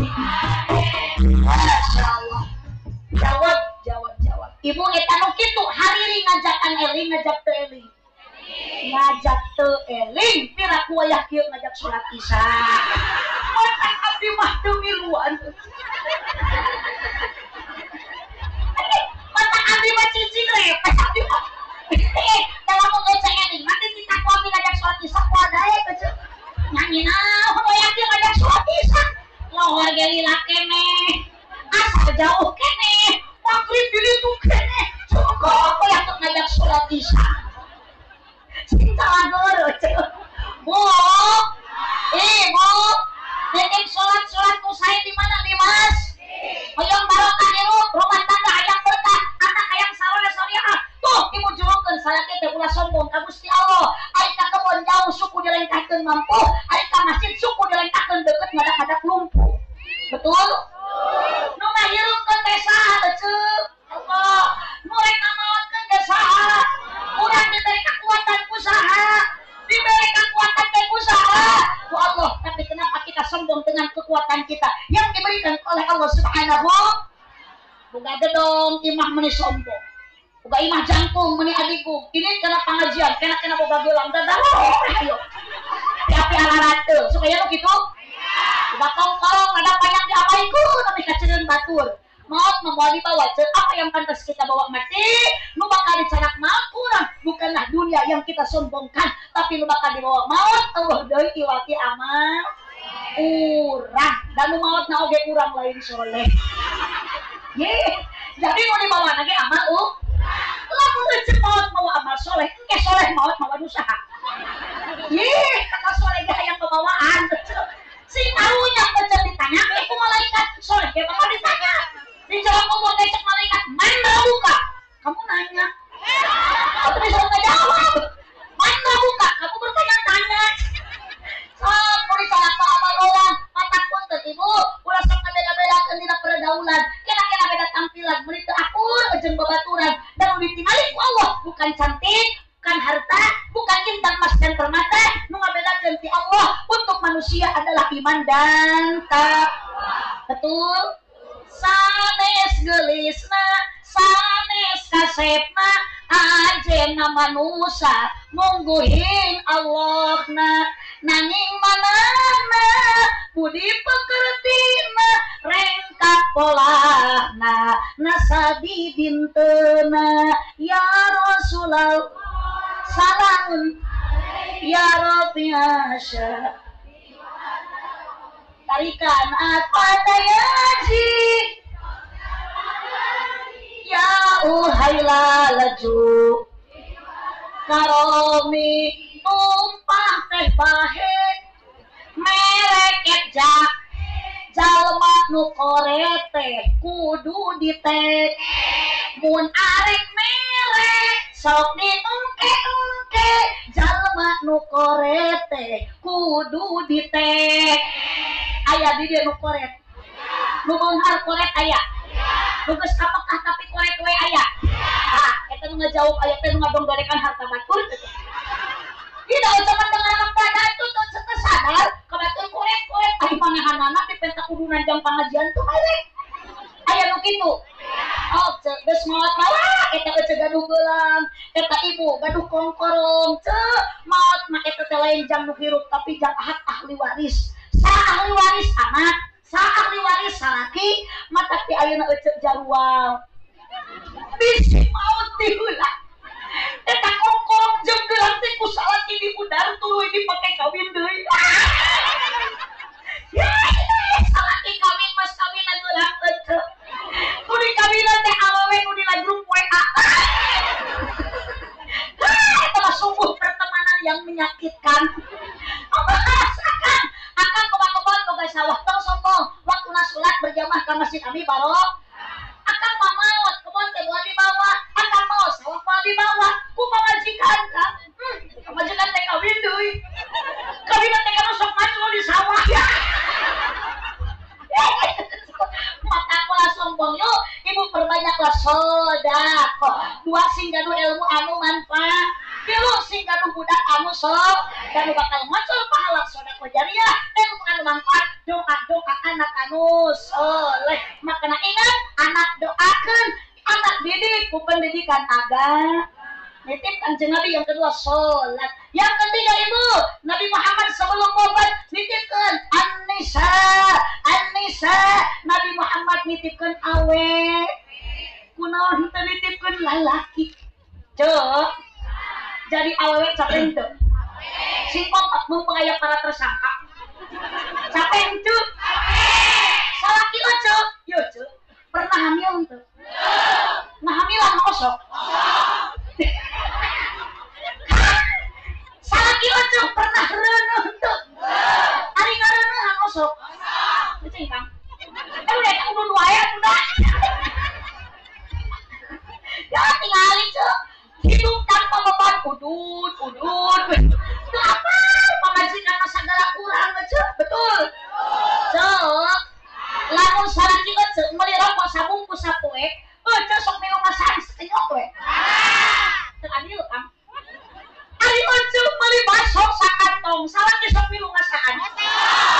Masya Allah jawab jawab jawab ibu eta nu kitu hariri ngajakan eling ngajak teu eling ngajak teu eling pira ku aya kieu ngajak salat isya otak abdi mah teu miluan otak abdi mah cicing repes abdi mah dalam mengaca eling nanti kita ku abdi ngajak salat isya ku adae kecil nyanyi naon we yakin ngajak salat isya lohor ge lila keneh asal jauh keneh magrib di ditu keneh cukup we yakin ngajak salat isya cinta lagu ceuk bu ibu nitip salat-salat nu sae di mana Dimas hoyong barokah hirup rumah tangga hayang berkah anak hayang saleh-salehah tuh ibu jurukeun salaki teh ulah sombong ka Gusti Allah ari ka kebon jauh suku dilengkahkeun mampu ari ka masjid suku dilengkahkeun deukeut ngadak-ngadak lumpuh betul nu ngahirupkeun teh saha teh ceuk Allah nu rek ngamaotkeun teh saha urang diberi kekuatan usaha diberi kekuatan teh usaha tapi kenapa kita sombong dengan kekuatan kita yang diberikan oleh Allah Subhanahu. Buka gedong imah meni sombong, buka imah jangkung meni adigung. Ini karena pengajian, kena kena boga gelang dadah. Ayo, tapi ala rate, supaya lo gitu. Buka kongkong, ada panjang diapaiku, tapi kacirin batur. Maut membawa dibawa, apa yang pantas kita bawa mati, lu bakal dicanak maut kurang, bukanlah dunia yang kita sombongkan, tapi lu bakal dibawa maut, Allah doi iwati amal urang, dan lu maut na oge kurang lain soleh. Ye, jadi mau dibawa lagi amal uh, lalu recep maut bawa amal soleh, ke soleh maut bawa dosa. Ye, kata soleh gak yang pembawaan, si tahunya kecil ditanya, aku malaikat soleh gak bakal ditanya. Di jalan ngomong ngecek malaikat, mana buka? Kamu nanya. Kamu bisa nggak jawab. Mana buka? Kamu bertanya-tanya. Sok, mau disalahkan amal orang. Mataku ibu, ulah sok beda-beda kan tidak pergaulan. Kena-kena beda tampilan, menit akur, ujung babaturan. Dan udah ditinggalin ku Allah, bukan cantik, bukan harta, bukan intan emas dan permata. Nu ngabedakeun ti Allah untuk manusia adalah iman dan takwa. Betul? Sanes gelisna, sanes kasepna, ajena manusia mungguhin Allahna, nanging manana budi pekertina, rengkak polana, nasadi dintena, ya Rasulullah, salamun, ya Rabbi Asya. Tarikan apa dayaji ya uhailah laju karomi tumpah teh bahe mereket jak jalma nu korete kudu ditek mun arek merek sok diengke-engke jalma nu korete kudu ditek. Ayah di dia nu koret, nu benghar koret ayah, nu geus kapekah tapi koret we ayah. Ah, eta nu ngajauh ayah teh nu ngadonggarekan harta batur. Tidak zaman dengan anak pada itu tuh sadar, kebetul koret-koret ayah manahanana di pentak kudu nanjang pengajian tuh ayah. Ayah nu kitu. Oh, geus maot malah eta eueuh gaduh geulang, eta ibu gaduh kongkorong, teu maot mah eta teh lain jang nu hirup tapi jang hak ahli waris. Sa ahli waris anak, sa ahli waris salaki, mata ti ayeuna euceuk jarual. Bisi maot ti heula. Eta kongkorong jeung geulang teh ku salaki di udar tuluy dipake kawin deui. Ya, salaki kawin mas kawin geulang euceuk. Nu dikawinan teh awewe nu dina grup W A. Eta mah sungguh pertemanan yang menyakitkan. Apa rasakan? Akan kebak-kebak boga sawah tong sombong waktu nasulat berjamaah ke masjid Abi Barok akan mamawat kebon teh buat dibawa akan mau sawah mau dibawa ku pamajikan kan hmm, pamajikan teh kawin deui kawin teh kana sok maju di sawah ya mata kula sombong yuk ibu perbanyaklah sedekah dua sing gaduh ilmu anu manfaat tilu sing gaduh budak anu sok dan bakal muncul pahala sedekah jariah ilmu anu manfaat doa-doa anak anu soleh makanya ingat anak doakeun anak didik ku pendidikan agama nitip Kanjeng Nabi yang kedua sholat yang ketiga ibu Nabi Muhammad sebelum wafat nitipkeun an-nisa an-nisa Nabi Muhammad nitipkeun awe kunaon teu nitipkeun lalaki ceu jadi awewe capek teu sing kompak mumpung aya para tersangka capek teu salaki mah ceu yo ceu pernah hamil teu nah hamilan kosong salaki mah ceu pernah reuneuh teu ari ngareuneuhan kosong cing Kang eh udah tak udah dua ya udah ya tinggalin ceu hidup tanpa beban udut udut itu apa pamajikan segala kurang ceu betul ceu lamun salaki mah ceu meuli rokok sabungkus sapoe oh ceu sok minum masan sekenyot we teu adil Kang ari mah ceu meuli baso sakantong salaki sok minum masan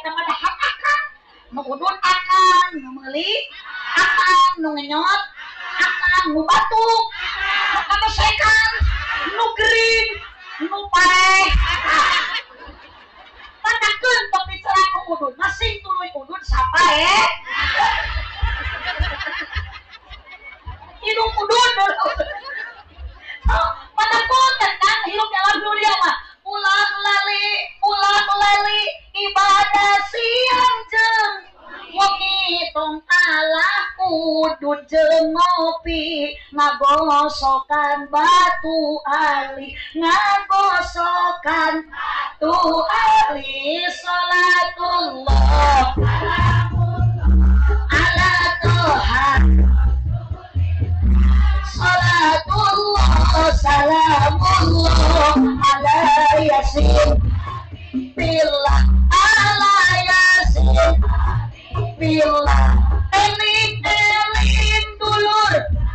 eta mah dahar akan nu udun akan nu meuli akan nu ngenyot akan nu batuk nu kabesekan nu gering nu paeh panakeun tok dicerak ku udun masing tuluy udun sapae hidung udun panakeun kan hirup dalam dunia mah ulah lali ulah lali ibadah siang jeung wengi tong alah udud jeung ngopi ngagosokan batu ali ngagosokan batu ali salatullah ala Tuhan salatullah salamullah ala yasin billah ala yasin billah eling eling dulur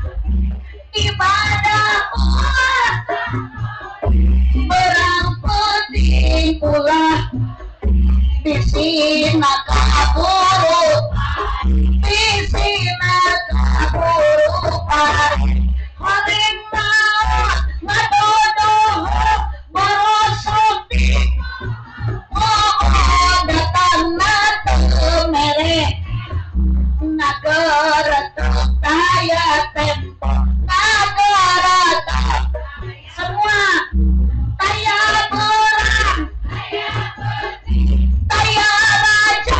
ibadah ulah berang penting ulah bisina kaburu bisina kaburu Haring naon ngadodoh barosoti oh datang teu mere nagara daya tempo nagara semua daya perang daya raja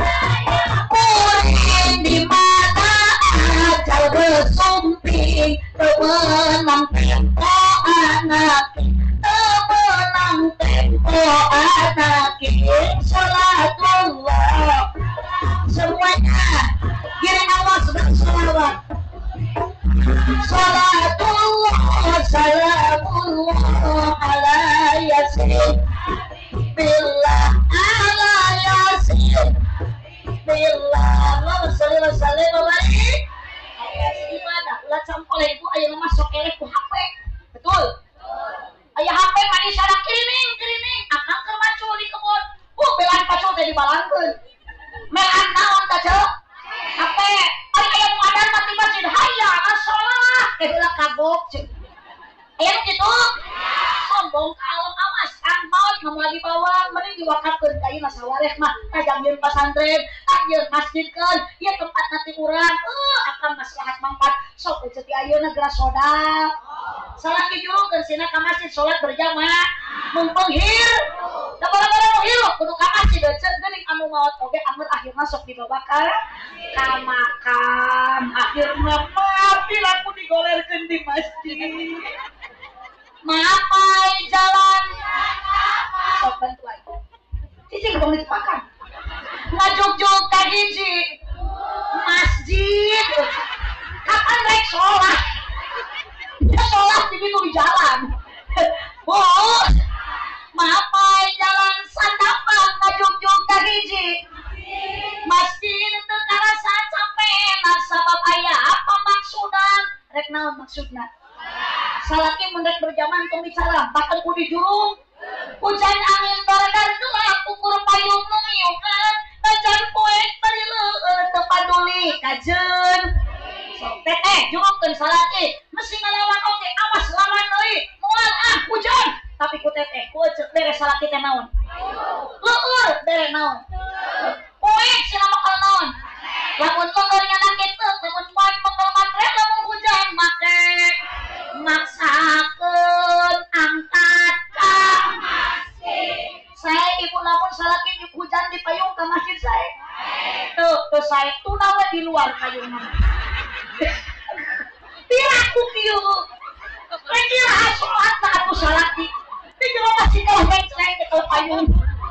kuring di mana ajal besumping temenang tempo anak temenang tempo anak salatullah semuanya gini Allah sedang salawat salatullah salamullah ala yasin billah ala yasin billah Allahumma sholli wa sallim wa barik gimana ulah campoleh ibu aya masuk elek ku H P betul aya H P mah isyarat kirining kirining akang keur macul di kebun uh belan pacul teh dibalangkeun melan naon teh ceu H P ari aya nu adan mah ti masjid hayya salat teh heula kagok ceu aya nu kitu sombong ka alam awas kang maot nu lagi bawa mending diwakafkeun ka ieu sawareh mah kajangieun pasantren ajieun masjidkeun ieu tempat nanti urang uh akan maslahat mangkat sok teh ayeuna geras soda salat dijurukeun sina ka masjid salat berjamaah mun penghir da bara-bara penghir kudu ka masjid ceun geuning anu maot oge anger akhirna sok dibabakar ka makam akhirna mati laku digolerkeun di masjid mapai jalan sok bantuan cicing tong dicepakan ngajuk-juk ka hiji masjid kapan rek sholat ya sholat di pintu di jalan bu mapai jalan sandapan ngajuk-juk ka hiji masjid itu karasa capek nah sabab aya apa maksudan rek naon maksudna salaki mendek berjaman tong bicara bahkan ku dijurung hujan angin baradar gelap ukur payung nu ngiyukeun najan poek bari leueur teu paduli kajeun sok teh eh jurungkeun salaki mesti ngalawan oge awas lawan deui moal ah hujan tapi ku teteh ku ceuk beres salaki teh naon leueur bere naon poek cenah bakal naon lamun leueur nyana kitu lamun poek bakal matre lamun hujan make maksakeun angkat ka masjid saya ibu lamun salaki hujan di payung ke masjid saya tuh tuh saya tunawe di luar payung tiraku kieu kira sholat na atuh salaki di jero masjid kalau mencleng ke payung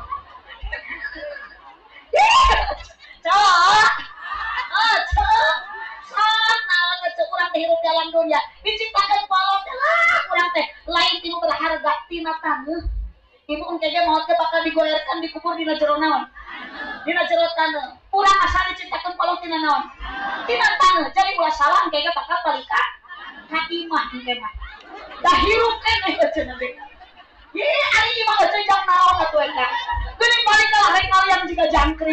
cok ah cok sok naon cek urang teh hirup dalam dunia diciptakeun ku Allah teh lah urang teh lain tilu berharga tina taneuh ibu engke maot teh bakal digolerkan dikubur dina jero naon dina jero taneuh urang asal diciptakeun ku Allah tina naon tina taneuh jadi ulah salah engke bakal palika ka imah engke mah dah hirup keneh cenah teh ye ari imah teh jang naon atuh eta geuning balik ka rek yang jiga jangkrik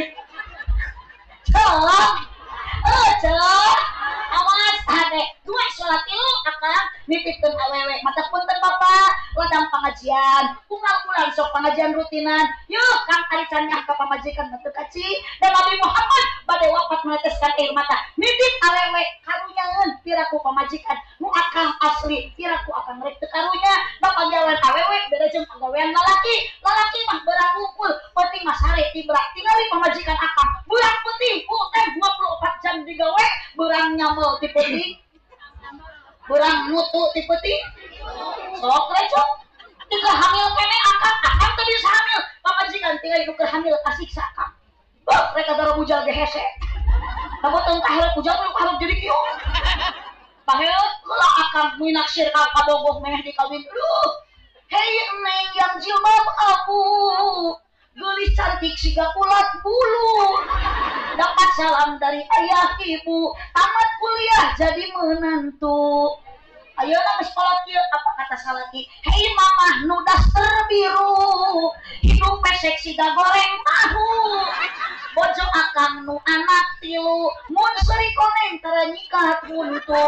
salat tilu akang nitipkeun awewe mata punten Bapak wadang pengajian unggal bulan sok pengajian rutinan yuk Kang ari can nyah ka pamajikan teu kaci dan Nabi Muhammad bade wafat meneteskan air mata nitip awewe karunyaeun piraku pamajikan nu akang asli piraku akan rek teu karunya Bapak gawean awewe beda jeung pagawean lalaki lalaki mah beurang ngumpul penting mah sare tibrak tingali pamajikan akang bulan putih full time dua puluh empat jam digawe beurang nyamel ti peuting beurang mutu ti peuting sok recok tiga hamil kene akang akang teu bisa hamil pamajikan tingali nu keur hamil kasiksa akang beuh rek gara bujal ge hese kabuteng kaharep bujal nu kaharep jadi kieu paheut heula akang minaksir ka kabogoh meh dikawin aduh hei neng yang jilbab abu gelis cantik siga ulat bulu dapat salam dari ayah ibu tamat kuliah jadi menantu ayeuna geus kolot kieu apa kata salaki hei mamah nu daster biru hidup pesek siga goreng tahu bojo akang nu anak tilu mun seri koneng tara nyikat buntu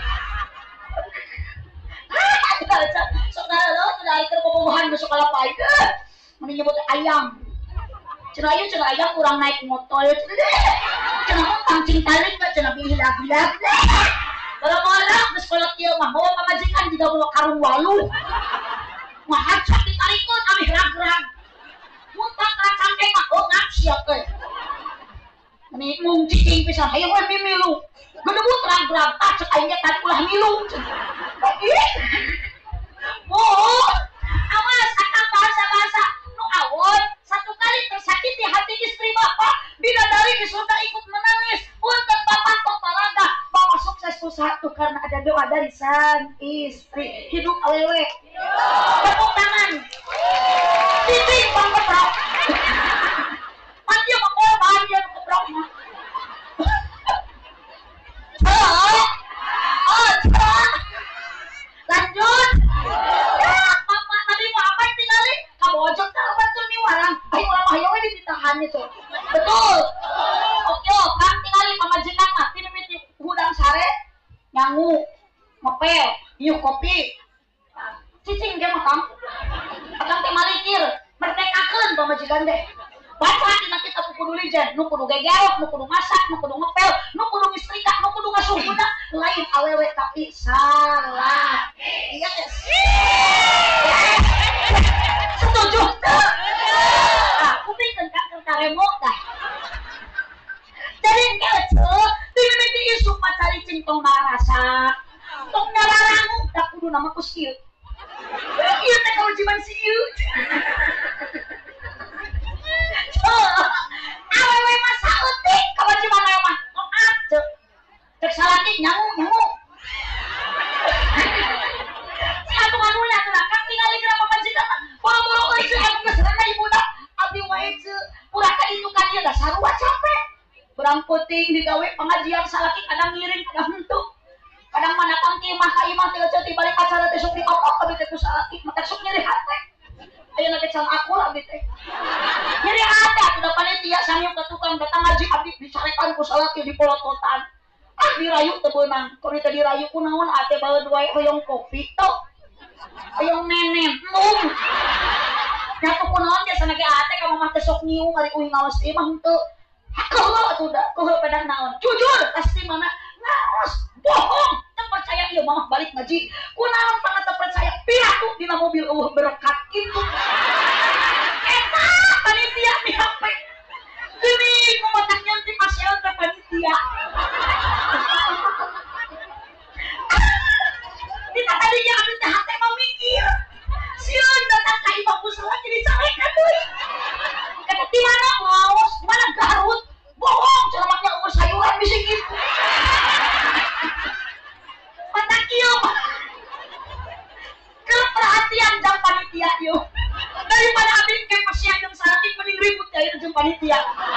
saudara lo tidak ada kebobohan besok kalau pahit mending nyebut ayam cenah ieu cenah ayam kurang naik motor cenah mah pancing tarik mah cenah bilag-bilag barang-barang geus kolot kieu mah bawa pamajikan juga bawa karung walu mah hacak ditarikeun amih ragrag muntah kacang teh mah oh ngap siap teh meni mung cicing pisan hayu we mimilu gedebut ragrag tah cek aing teh ulah milu oh awas akang bahasa-bahasa nu awon satu kali tersakiti hati istri bapak bidadari di surga ikut menangis punten bapak topalaga bawa sukses satu karena ada doa dari sang istri hidup awewe tepuk tangan titik bang keprok mati sama korban dia keprok mah oh oh lanjut bapak tadi mau apa tinggalin kabojok terlalu tuh nih warang ayo orang ayo ini ditahan itu betul oke kan tinggalin pamajikan mati mimiti hudang sare nyangu ngepel yuk kopi cicing dia makam akan teh malikir merdekakeun pamajikan deh baca dina kita kudu lijen nu kudu gegerok nu kudu masak nu kudu ngepel nu kudu ngistrika nu kudu ngasuh budak lain awewe tapi salah iya guys setuju tuh ah kupikeun ka keur karemo dah jadi kece timimiti isu pacari cingtong narasa tong nararangu da kudu nama ku sieu ieu teh kewajiban si ieu awewe masa utik kewajiban awewe mah maaf cek cek salaki nyangu nyangu si atuh nganunya cenah kang tingali geura pamajikan mah boro-boro euy ceu anu geus rena ibuda abdi wae ceu urang ka ditu ka dieu da sarua capek urang peuting digawe pengajian salaki kadang ngiring kadang henteu kadang mana pangki mah ka imah teh ceu tibalik acara teh sok diopok abdi teh ku salaki mah teh sok nyeri hate ayeuna ge can aku abdi teh nyeri hate atuh da panitia samieu ka tukang datang ngaji abdi dicarekan ku salaki di polototan ah dirayu teu beunang kudu teh dirayu kunaon ate baeud wae hoyong kopi tuh hoyong nenem mung nyatu kunaon biasana ge ate ka mah teh sok nyiung ari uing ngaos ieu mah henteu hakeul atuh da kuheu pedah naon jujur pasti mana ngaos bohong teu percaya ieu mah balik ngaji kunaon pangat teu percaya piatu dina mobil eueuh berkat kitu eta panitia di H P gini ngotak nyonti pasien ke panitia kita tadinya abdi teh hate mau mikir sieun datang ka imah pusat jadi carekan deui kata di mana ngaos mana Garut bohong ceramahnya umur sayuran bisa gitu mata kieu keperhatian jam panitia yuk daripada abdi ke pasien jeung salaki mending ribut ka ieu jeung panitia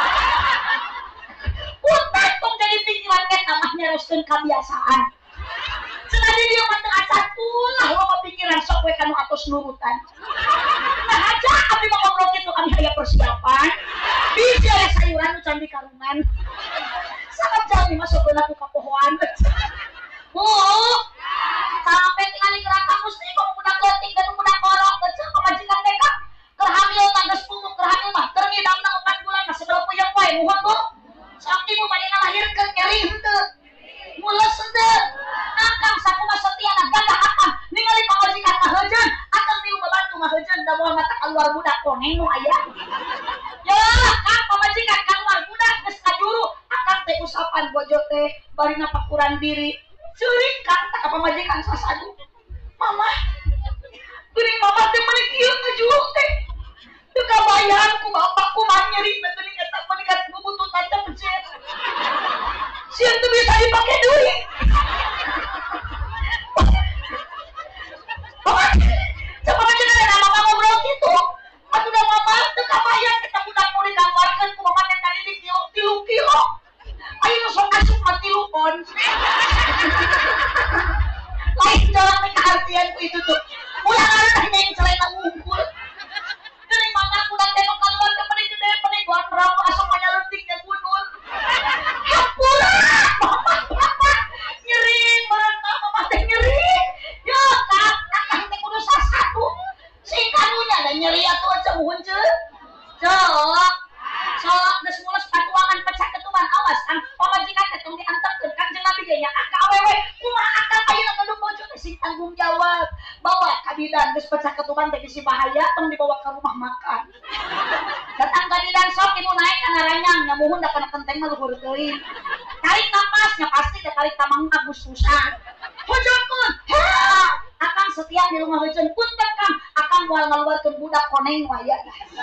punten tong jadi pikiran ke tamahnya ruskeun kebiasaan sengaja dia mah teu acan ulah loba pikiran sok we kanu atos nurutan nah aja abdi mah ngobrol kitu kami aya persiapan bisi aya sayuran nu can dikarungan sangat jami masuk heula ku kapohoan oh sampai tinggal gerak kampus nih kok budak leutik dan budak korok kecil pamajikan mereka kerhamil tangges pupuk kerhamil mah terngidam na empat bulan masih belum punya poe muhun bu sok ibu bade ngalahirkeun nyeri henteu mules henteu akang sakumaha setia na gagah akang ningali pamajikan ngahejeun akang milu membantu ngahejeun da moal mata keluar budak koneng nu aya ya kang pamajikan keluar budak geus kajuru akang teh usapan bojo teh bari napakuran diri ceuring kang tak pamajikan sasadu mama geuning mama teh mani kieu ngajuru teh teu kabayang ku bapakku mah nyeri na geuning eta panikat bubututan teh pecet sieun teu bisa dipake duit mama coba majikan ada mama ngobrol kitu atuh da mama teu kabayang kita budak mau digambarkeun ku mama teh tadi di kilo tilu kilo ayo sok asup mah tilu pon lain jalan mereka artian ku itu tuh ulah ada yang selain ngungkul jadi mama aku dan tengok keluar ke pening gede pening gondrong asok banyak lentiknya gunul hampura mama mama nyering barang mama teh nyering ya kak kakak teh kudu sasatu sing kanunya dan nyeri atuh aja muhun ceu cok sok geus mulus patuangan pecah ketuban awas ang pamajikan teh tong diantepkeun kanjeng Nabi ge nya akak awewe kumaha akak ayeuna kudu bojo teh sing tanggung jawab bawa ka bidan geus pecah ketuban teh bisi bahaya tong dibawa ka rumah makan datang ka bidan sok ibu naik kana ranyang nya muhun da kana kenteng mah luhur teuing tarik napasnya pasti da tarik tamang Agustusan hujankeun ha akang setia di rumah hujan punten kang akang moal ngaluarkeun budak koneng waya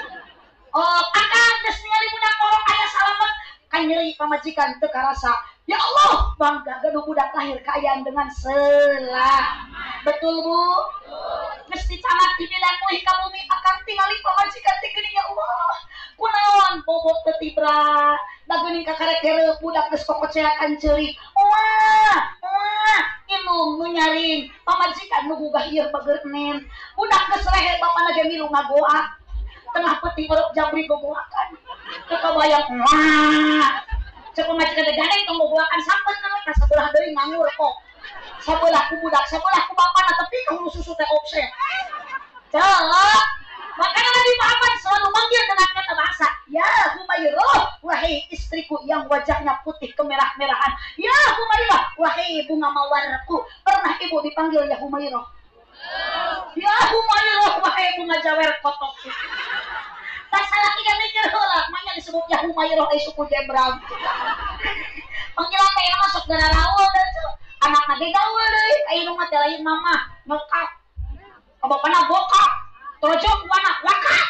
oh akang geus ningali budak korok aya salamet kan nyeri pamajikan teu karasa ya Allah bangga gaduh budak lahir kaayaan dengan selamat betul bu geus dicamat di bidan muih ka bumi akang tingali pamajikan teh geuning ya Allah kunaon bobot teu tibra da geuning ka karek hereup budak geus kokoceakan ceurik wah wah inung nu nyaring pamajikan nu gugah ieu bageurnen budak geus rehe bapana ge milu ngagoak tengah peti perut jabri gogoakan teu kabayang wah cek pamajikan teh gandeng tong gogoakan sampeun ka sabelah deui nganggur kok sabelah ku budak sabelah ku bapana tapi ka hulu susu teh opset celok makanya Nabi Muhammad selalu manggil dengan kata bahasa ya Humairah wahai istriku yang wajahnya putih kemerah-merahan ya Humairah wahai bunga mawarku pernah ibu dipanggil ya Humairah ya Humairah wahai bunga jawer kotok tak salah tidak mikir heula makanya disebut ya Humairah ai suku Jembral panggilan teh masuk gara raul dan anakna ge gaul deui ayeuna mah teh lain mama ngekak kabapana bokap tojo anak wakak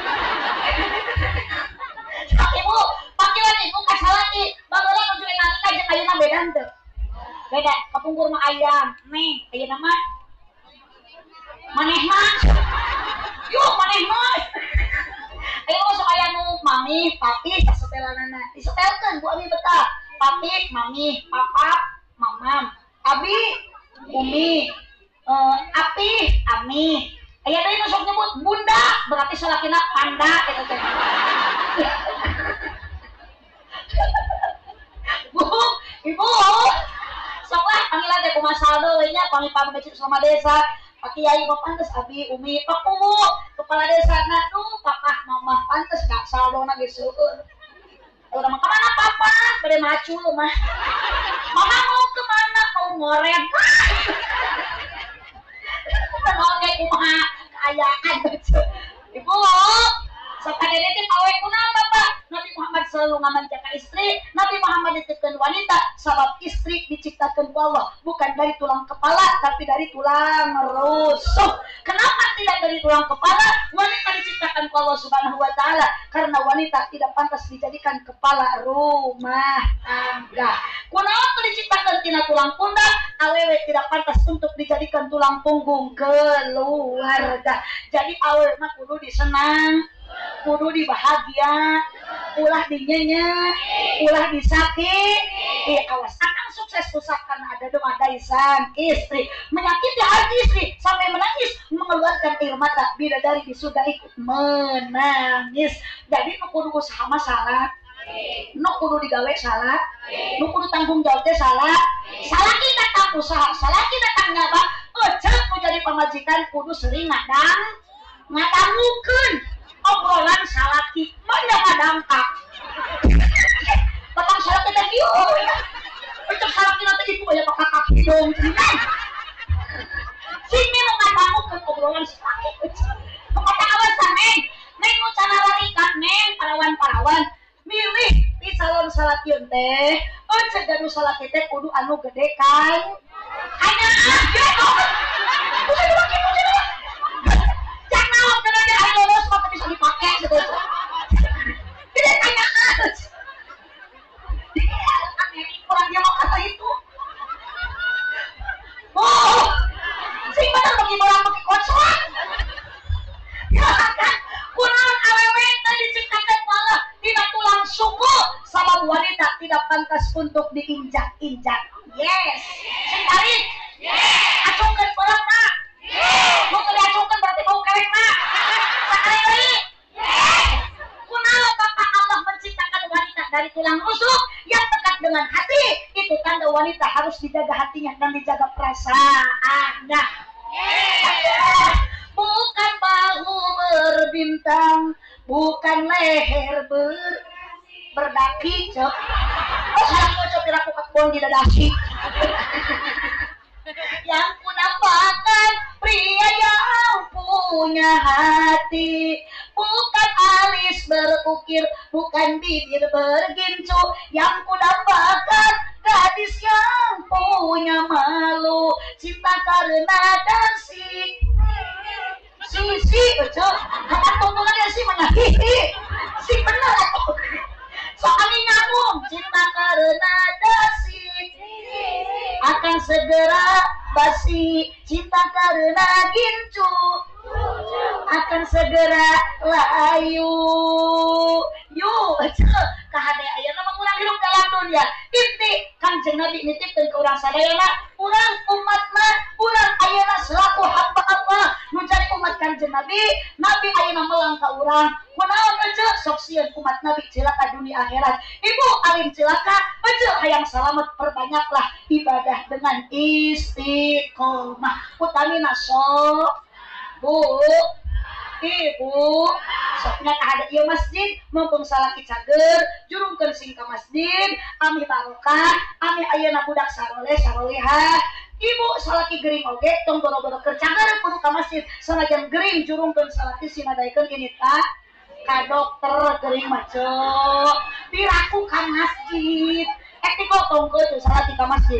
sok ibu panggilan ibu kasalaki bageula nuju nalika jeung ayeuna beda henteu beda kapungkur mah ayam nih ayeuna mah maneh mah yuk maneh mah ayo masuk aya nu mami papi sasetelanana disetelkeun bu abi betah papi mami papa mamam abi umi uh, api ami aya deui nu sok nyebut bunda berarti salakina panda eta teh bu ibu sok lah panggilan teh kumaha saldo we nya pami-pami kecil sama desa Pak Kiai mah pantes abi umi pak umu kepala desa na duh papa mama pantes gak saldo na geus seueur udah mah kemana papa bade macu mah mama mau kemana mau ngorek mau kayak kumaha keayaan ibu sakadene teh awe kunaon bapak Nabi Muhammad selalu ngamanjakan istri Nabi Muhammad dititipkan wanita sebab istri diciptakan Allah bukan dari tulang kepala tapi dari tulang rusuk kenapa tidak dari tulang kepala wanita diciptakan Allah subhanahu wa ta'ala karena wanita tidak pantas dijadikan kepala rumah tangga kunaon diciptakan tina tulang pundak awewe tidak pantas untuk dijadikan tulang punggung keluarga jadi awewe mah kudu disenang kudu dibahagia ulah dinyenye ulah disakit eh awas akan sukses susah karena ada doa dari sang istri menyakiti hati istri sampai menangis mengeluarkan air mata bidadari sudah ikut menangis jadi nu kudu usaha masalah nu kudu digawe salah nu kudu tanggung jawabnya salah salah kita tak usaha salah kita tak nyaba cek mau jadi pamajikan kudu sering ngadang ngadangukeun obrolan salaki mana ngadangkak batang salaki teh kieu cek salaki nanti itu aya pakai kaki dong sini mau ngadangukeun obrolan salaki kata awasan neng neng nu canararikan neng parawan-parawan milih di salon salakiun teh oh cek gaduh salaki teh kudu anu gede kan hanya aja bukan pakai bukan jangan karena dia ada lolos kok bisa dipakai gitu tidak tanya aja orang dia mau kata itu oh sih benar bagi orang pakai kocok ya kan kurang awewe tadi diciptakan malah tidak tulang suku sama wanita tidak pantas untuk diinjak-injak yes sing tarik yes acungkeun peurang nak yes mau diacungkeun berarti mau kawin nak sakali deui yes kunaon Bapak Allah menciptakan wanita dari tulang rusuk yang dekat dengan hati itu tanda wanita harus dijaga hatinya dan dijaga perasaannya yes bukan bahu berbintang bukan leher ber berdaki cok oh salah cocok piraku kakbon di dadasi yang ku nampakkan pria yang punya hati bukan alis berukir bukan bibir bergincu yang ku nampakkan gadis yang punya malu cinta karena dasi si si cok kakak tontonannya si mana hihi si bener soalnya nyambung cinta karena dasi akan segera basi cinta karena gincu akan segera layu yuk kahade aya nama urang hidup dalam dunia inti Kanjeng Nabi nitipkeun ka urang sadayana urang umat mah urang ayeuna selaku hamba Allah nu jadi umat Kanjeng Nabi Nabi ayeuna melang ka urang kunaon aja sok sieun umat Nabi cilaka dunia akhirat ibu alim cilaka aja hayang selamat perbanyaklah ibadah dengan istiqomah utamina sok Bu Ibu soknya ada ieu masjid mumpung salaki cager jurungkeun sing ka masjid ami barokah ami ayeuna budak saroleh sarolehah ibu salaki gering oge tong boro-boro keur cager kudu ka masjid sanajan gering jurungkeun salaki sinadaikeun ini ta ka dokter gering mah cok diraku ka masjid eh tiko tongkeun tuh salaki ka masjid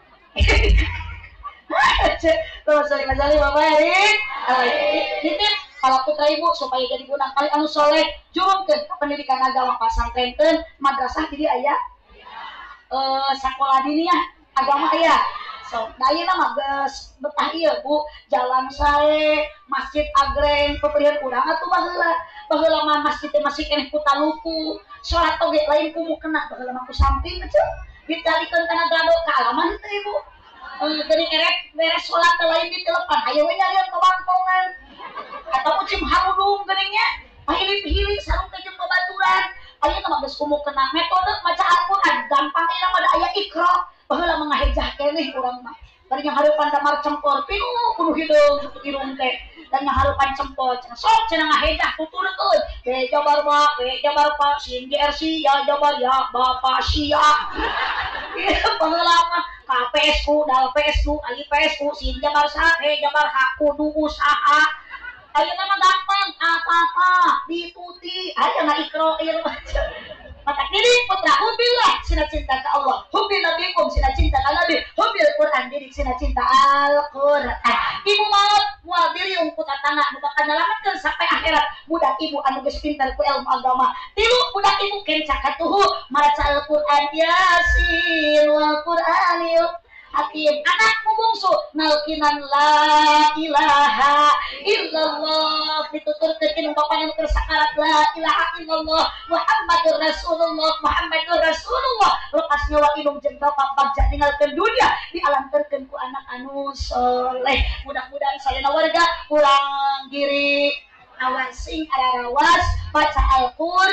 terus sering-sering Bapak Erik nitip kalau putra ibu supaya jadi budak kali anu soleh jurungkeun ka pendidikan agama pasantrenkeun madrasah jadi aya eh sakola diniyah agama aya so da ieu mah geus betah ieu Bu jalan sae masjid agreng peperian urang atuh baheula baheula mah masjid teh masih keneh ku taluku salat oge lain kumu kena baheula mah ku samping ceu ditalikeun kana gado ka alaman teh Ibu jadi eret beres sholat lain di telepon ayo we nyarian kebangkongan atau kucing harudung geningnya pahili-pahili sarung ke jeung babaturan ayo nama geus kumu kena metode maca Al-Qur'an gampang ieu mah da aya ikra baheula mangahejah keneh urang mah bari nya hareupan damar cempor pinuh kudu hideung sapu irung teh dan nya hareupan cempor cenah sok cenah ngahejah tuturkeun be jabar ba be jabar pa sin G R C ya jabar ya bapak sia ieu baheula mah P S ku, dal P S ku, ali P S ku, sin jabar sahe, jabar hak kudu usaha. Ayo nama gampang, apa-apa, diikuti. Ayo na ikro, ayo baca. Mata diri putra hubillah, sina cinta ke Allah. Hubil nabikum, sina cinta ke Nabi. Hubil Quran, diri sina cinta Al-Quran. Ibu maaf, mual diri ungku tatangga, bukan nalamatkan sampai akhirat. Budak ibu anu geus pintar ku ilmu agama. Tilu budak ibu kenca katuhu, maraca Al-Quran, Yasin, wal Quranil Hakim. Anakmu bungsu nalkinan la ilaha illallah dituturkeun anu bapaneun keur sakarat la ilaha illallah Muhammadur Rasulullah Muhammadur Rasulullah lepas nyawa indung jeung bapak bagja ninggalkeun dunia dialanterkeun ku anak anu soleh. Mudah-mudahan salena warga urang diri awas sing ararawas baca Al-Qur'an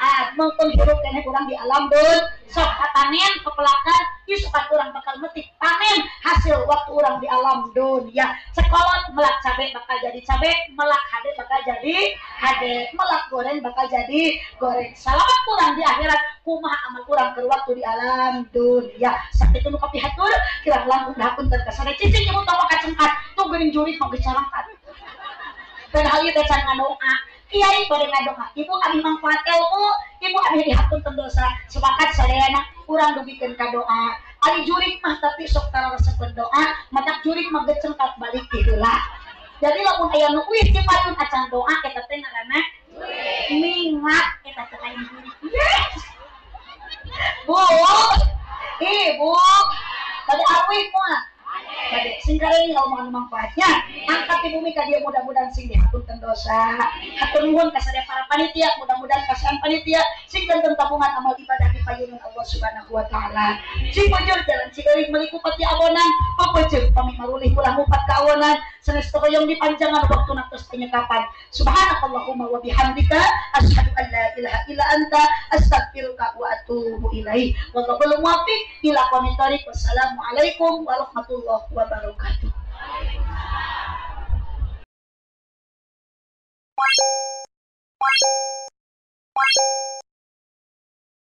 manfaat menghirup kene kurang di alam dun sok panen kepelakan isukan orang bakal metik panen hasil waktu orang di alam dunia sekolot melak cabe bakal jadi cabe melak hade bakal jadi hade melak goreng bakal jadi goreng selamat kurang di akhirat kumaha amal kurang ke waktu di alam dunia sakit itu kopi hatur kira langkung dahapun terkesana cicing nyebut toko kacengkat tuh gering jurik menggecarangkan dan hal itu can doa kiai pada ngadoa ibu abi manfaat ilmu ibu abi dihapun dosa sepakat sadayana kurang dugikeun ka doa ali jurik mah tapi sok tara resep doa matak jurik mah gecengkat balik heula jadi lamun aya nu wih ti payun acan doa eta teh ngaranna mingat eta teh lain jurik yes bu ibu tadi awih mah Bade, sing kareni omongan manfaatnya angkat di bumi ka dia mudah-mudahan sing dihapunten dosa hatur nuhun ka sadaya para panitia mudah-mudahan kasihan panitia sing ganteng tabungan amal ibadah di payunan Allah Subhanahu wa taala sing pojur jalan cigeuring meuli kupati abonan papejeung pami marulih ulah mupat ka awonan sanes hoyong dipanjangan waktu naktos penyekapan subhanakallahumma wa bihamdika asyhadu an la ilaha illa anta astaghfiruka wa atubu ilaik wallahu muwaffiq ila aqwamit thoriq wassalamu alaikum warahmatullahi wabarakatuh.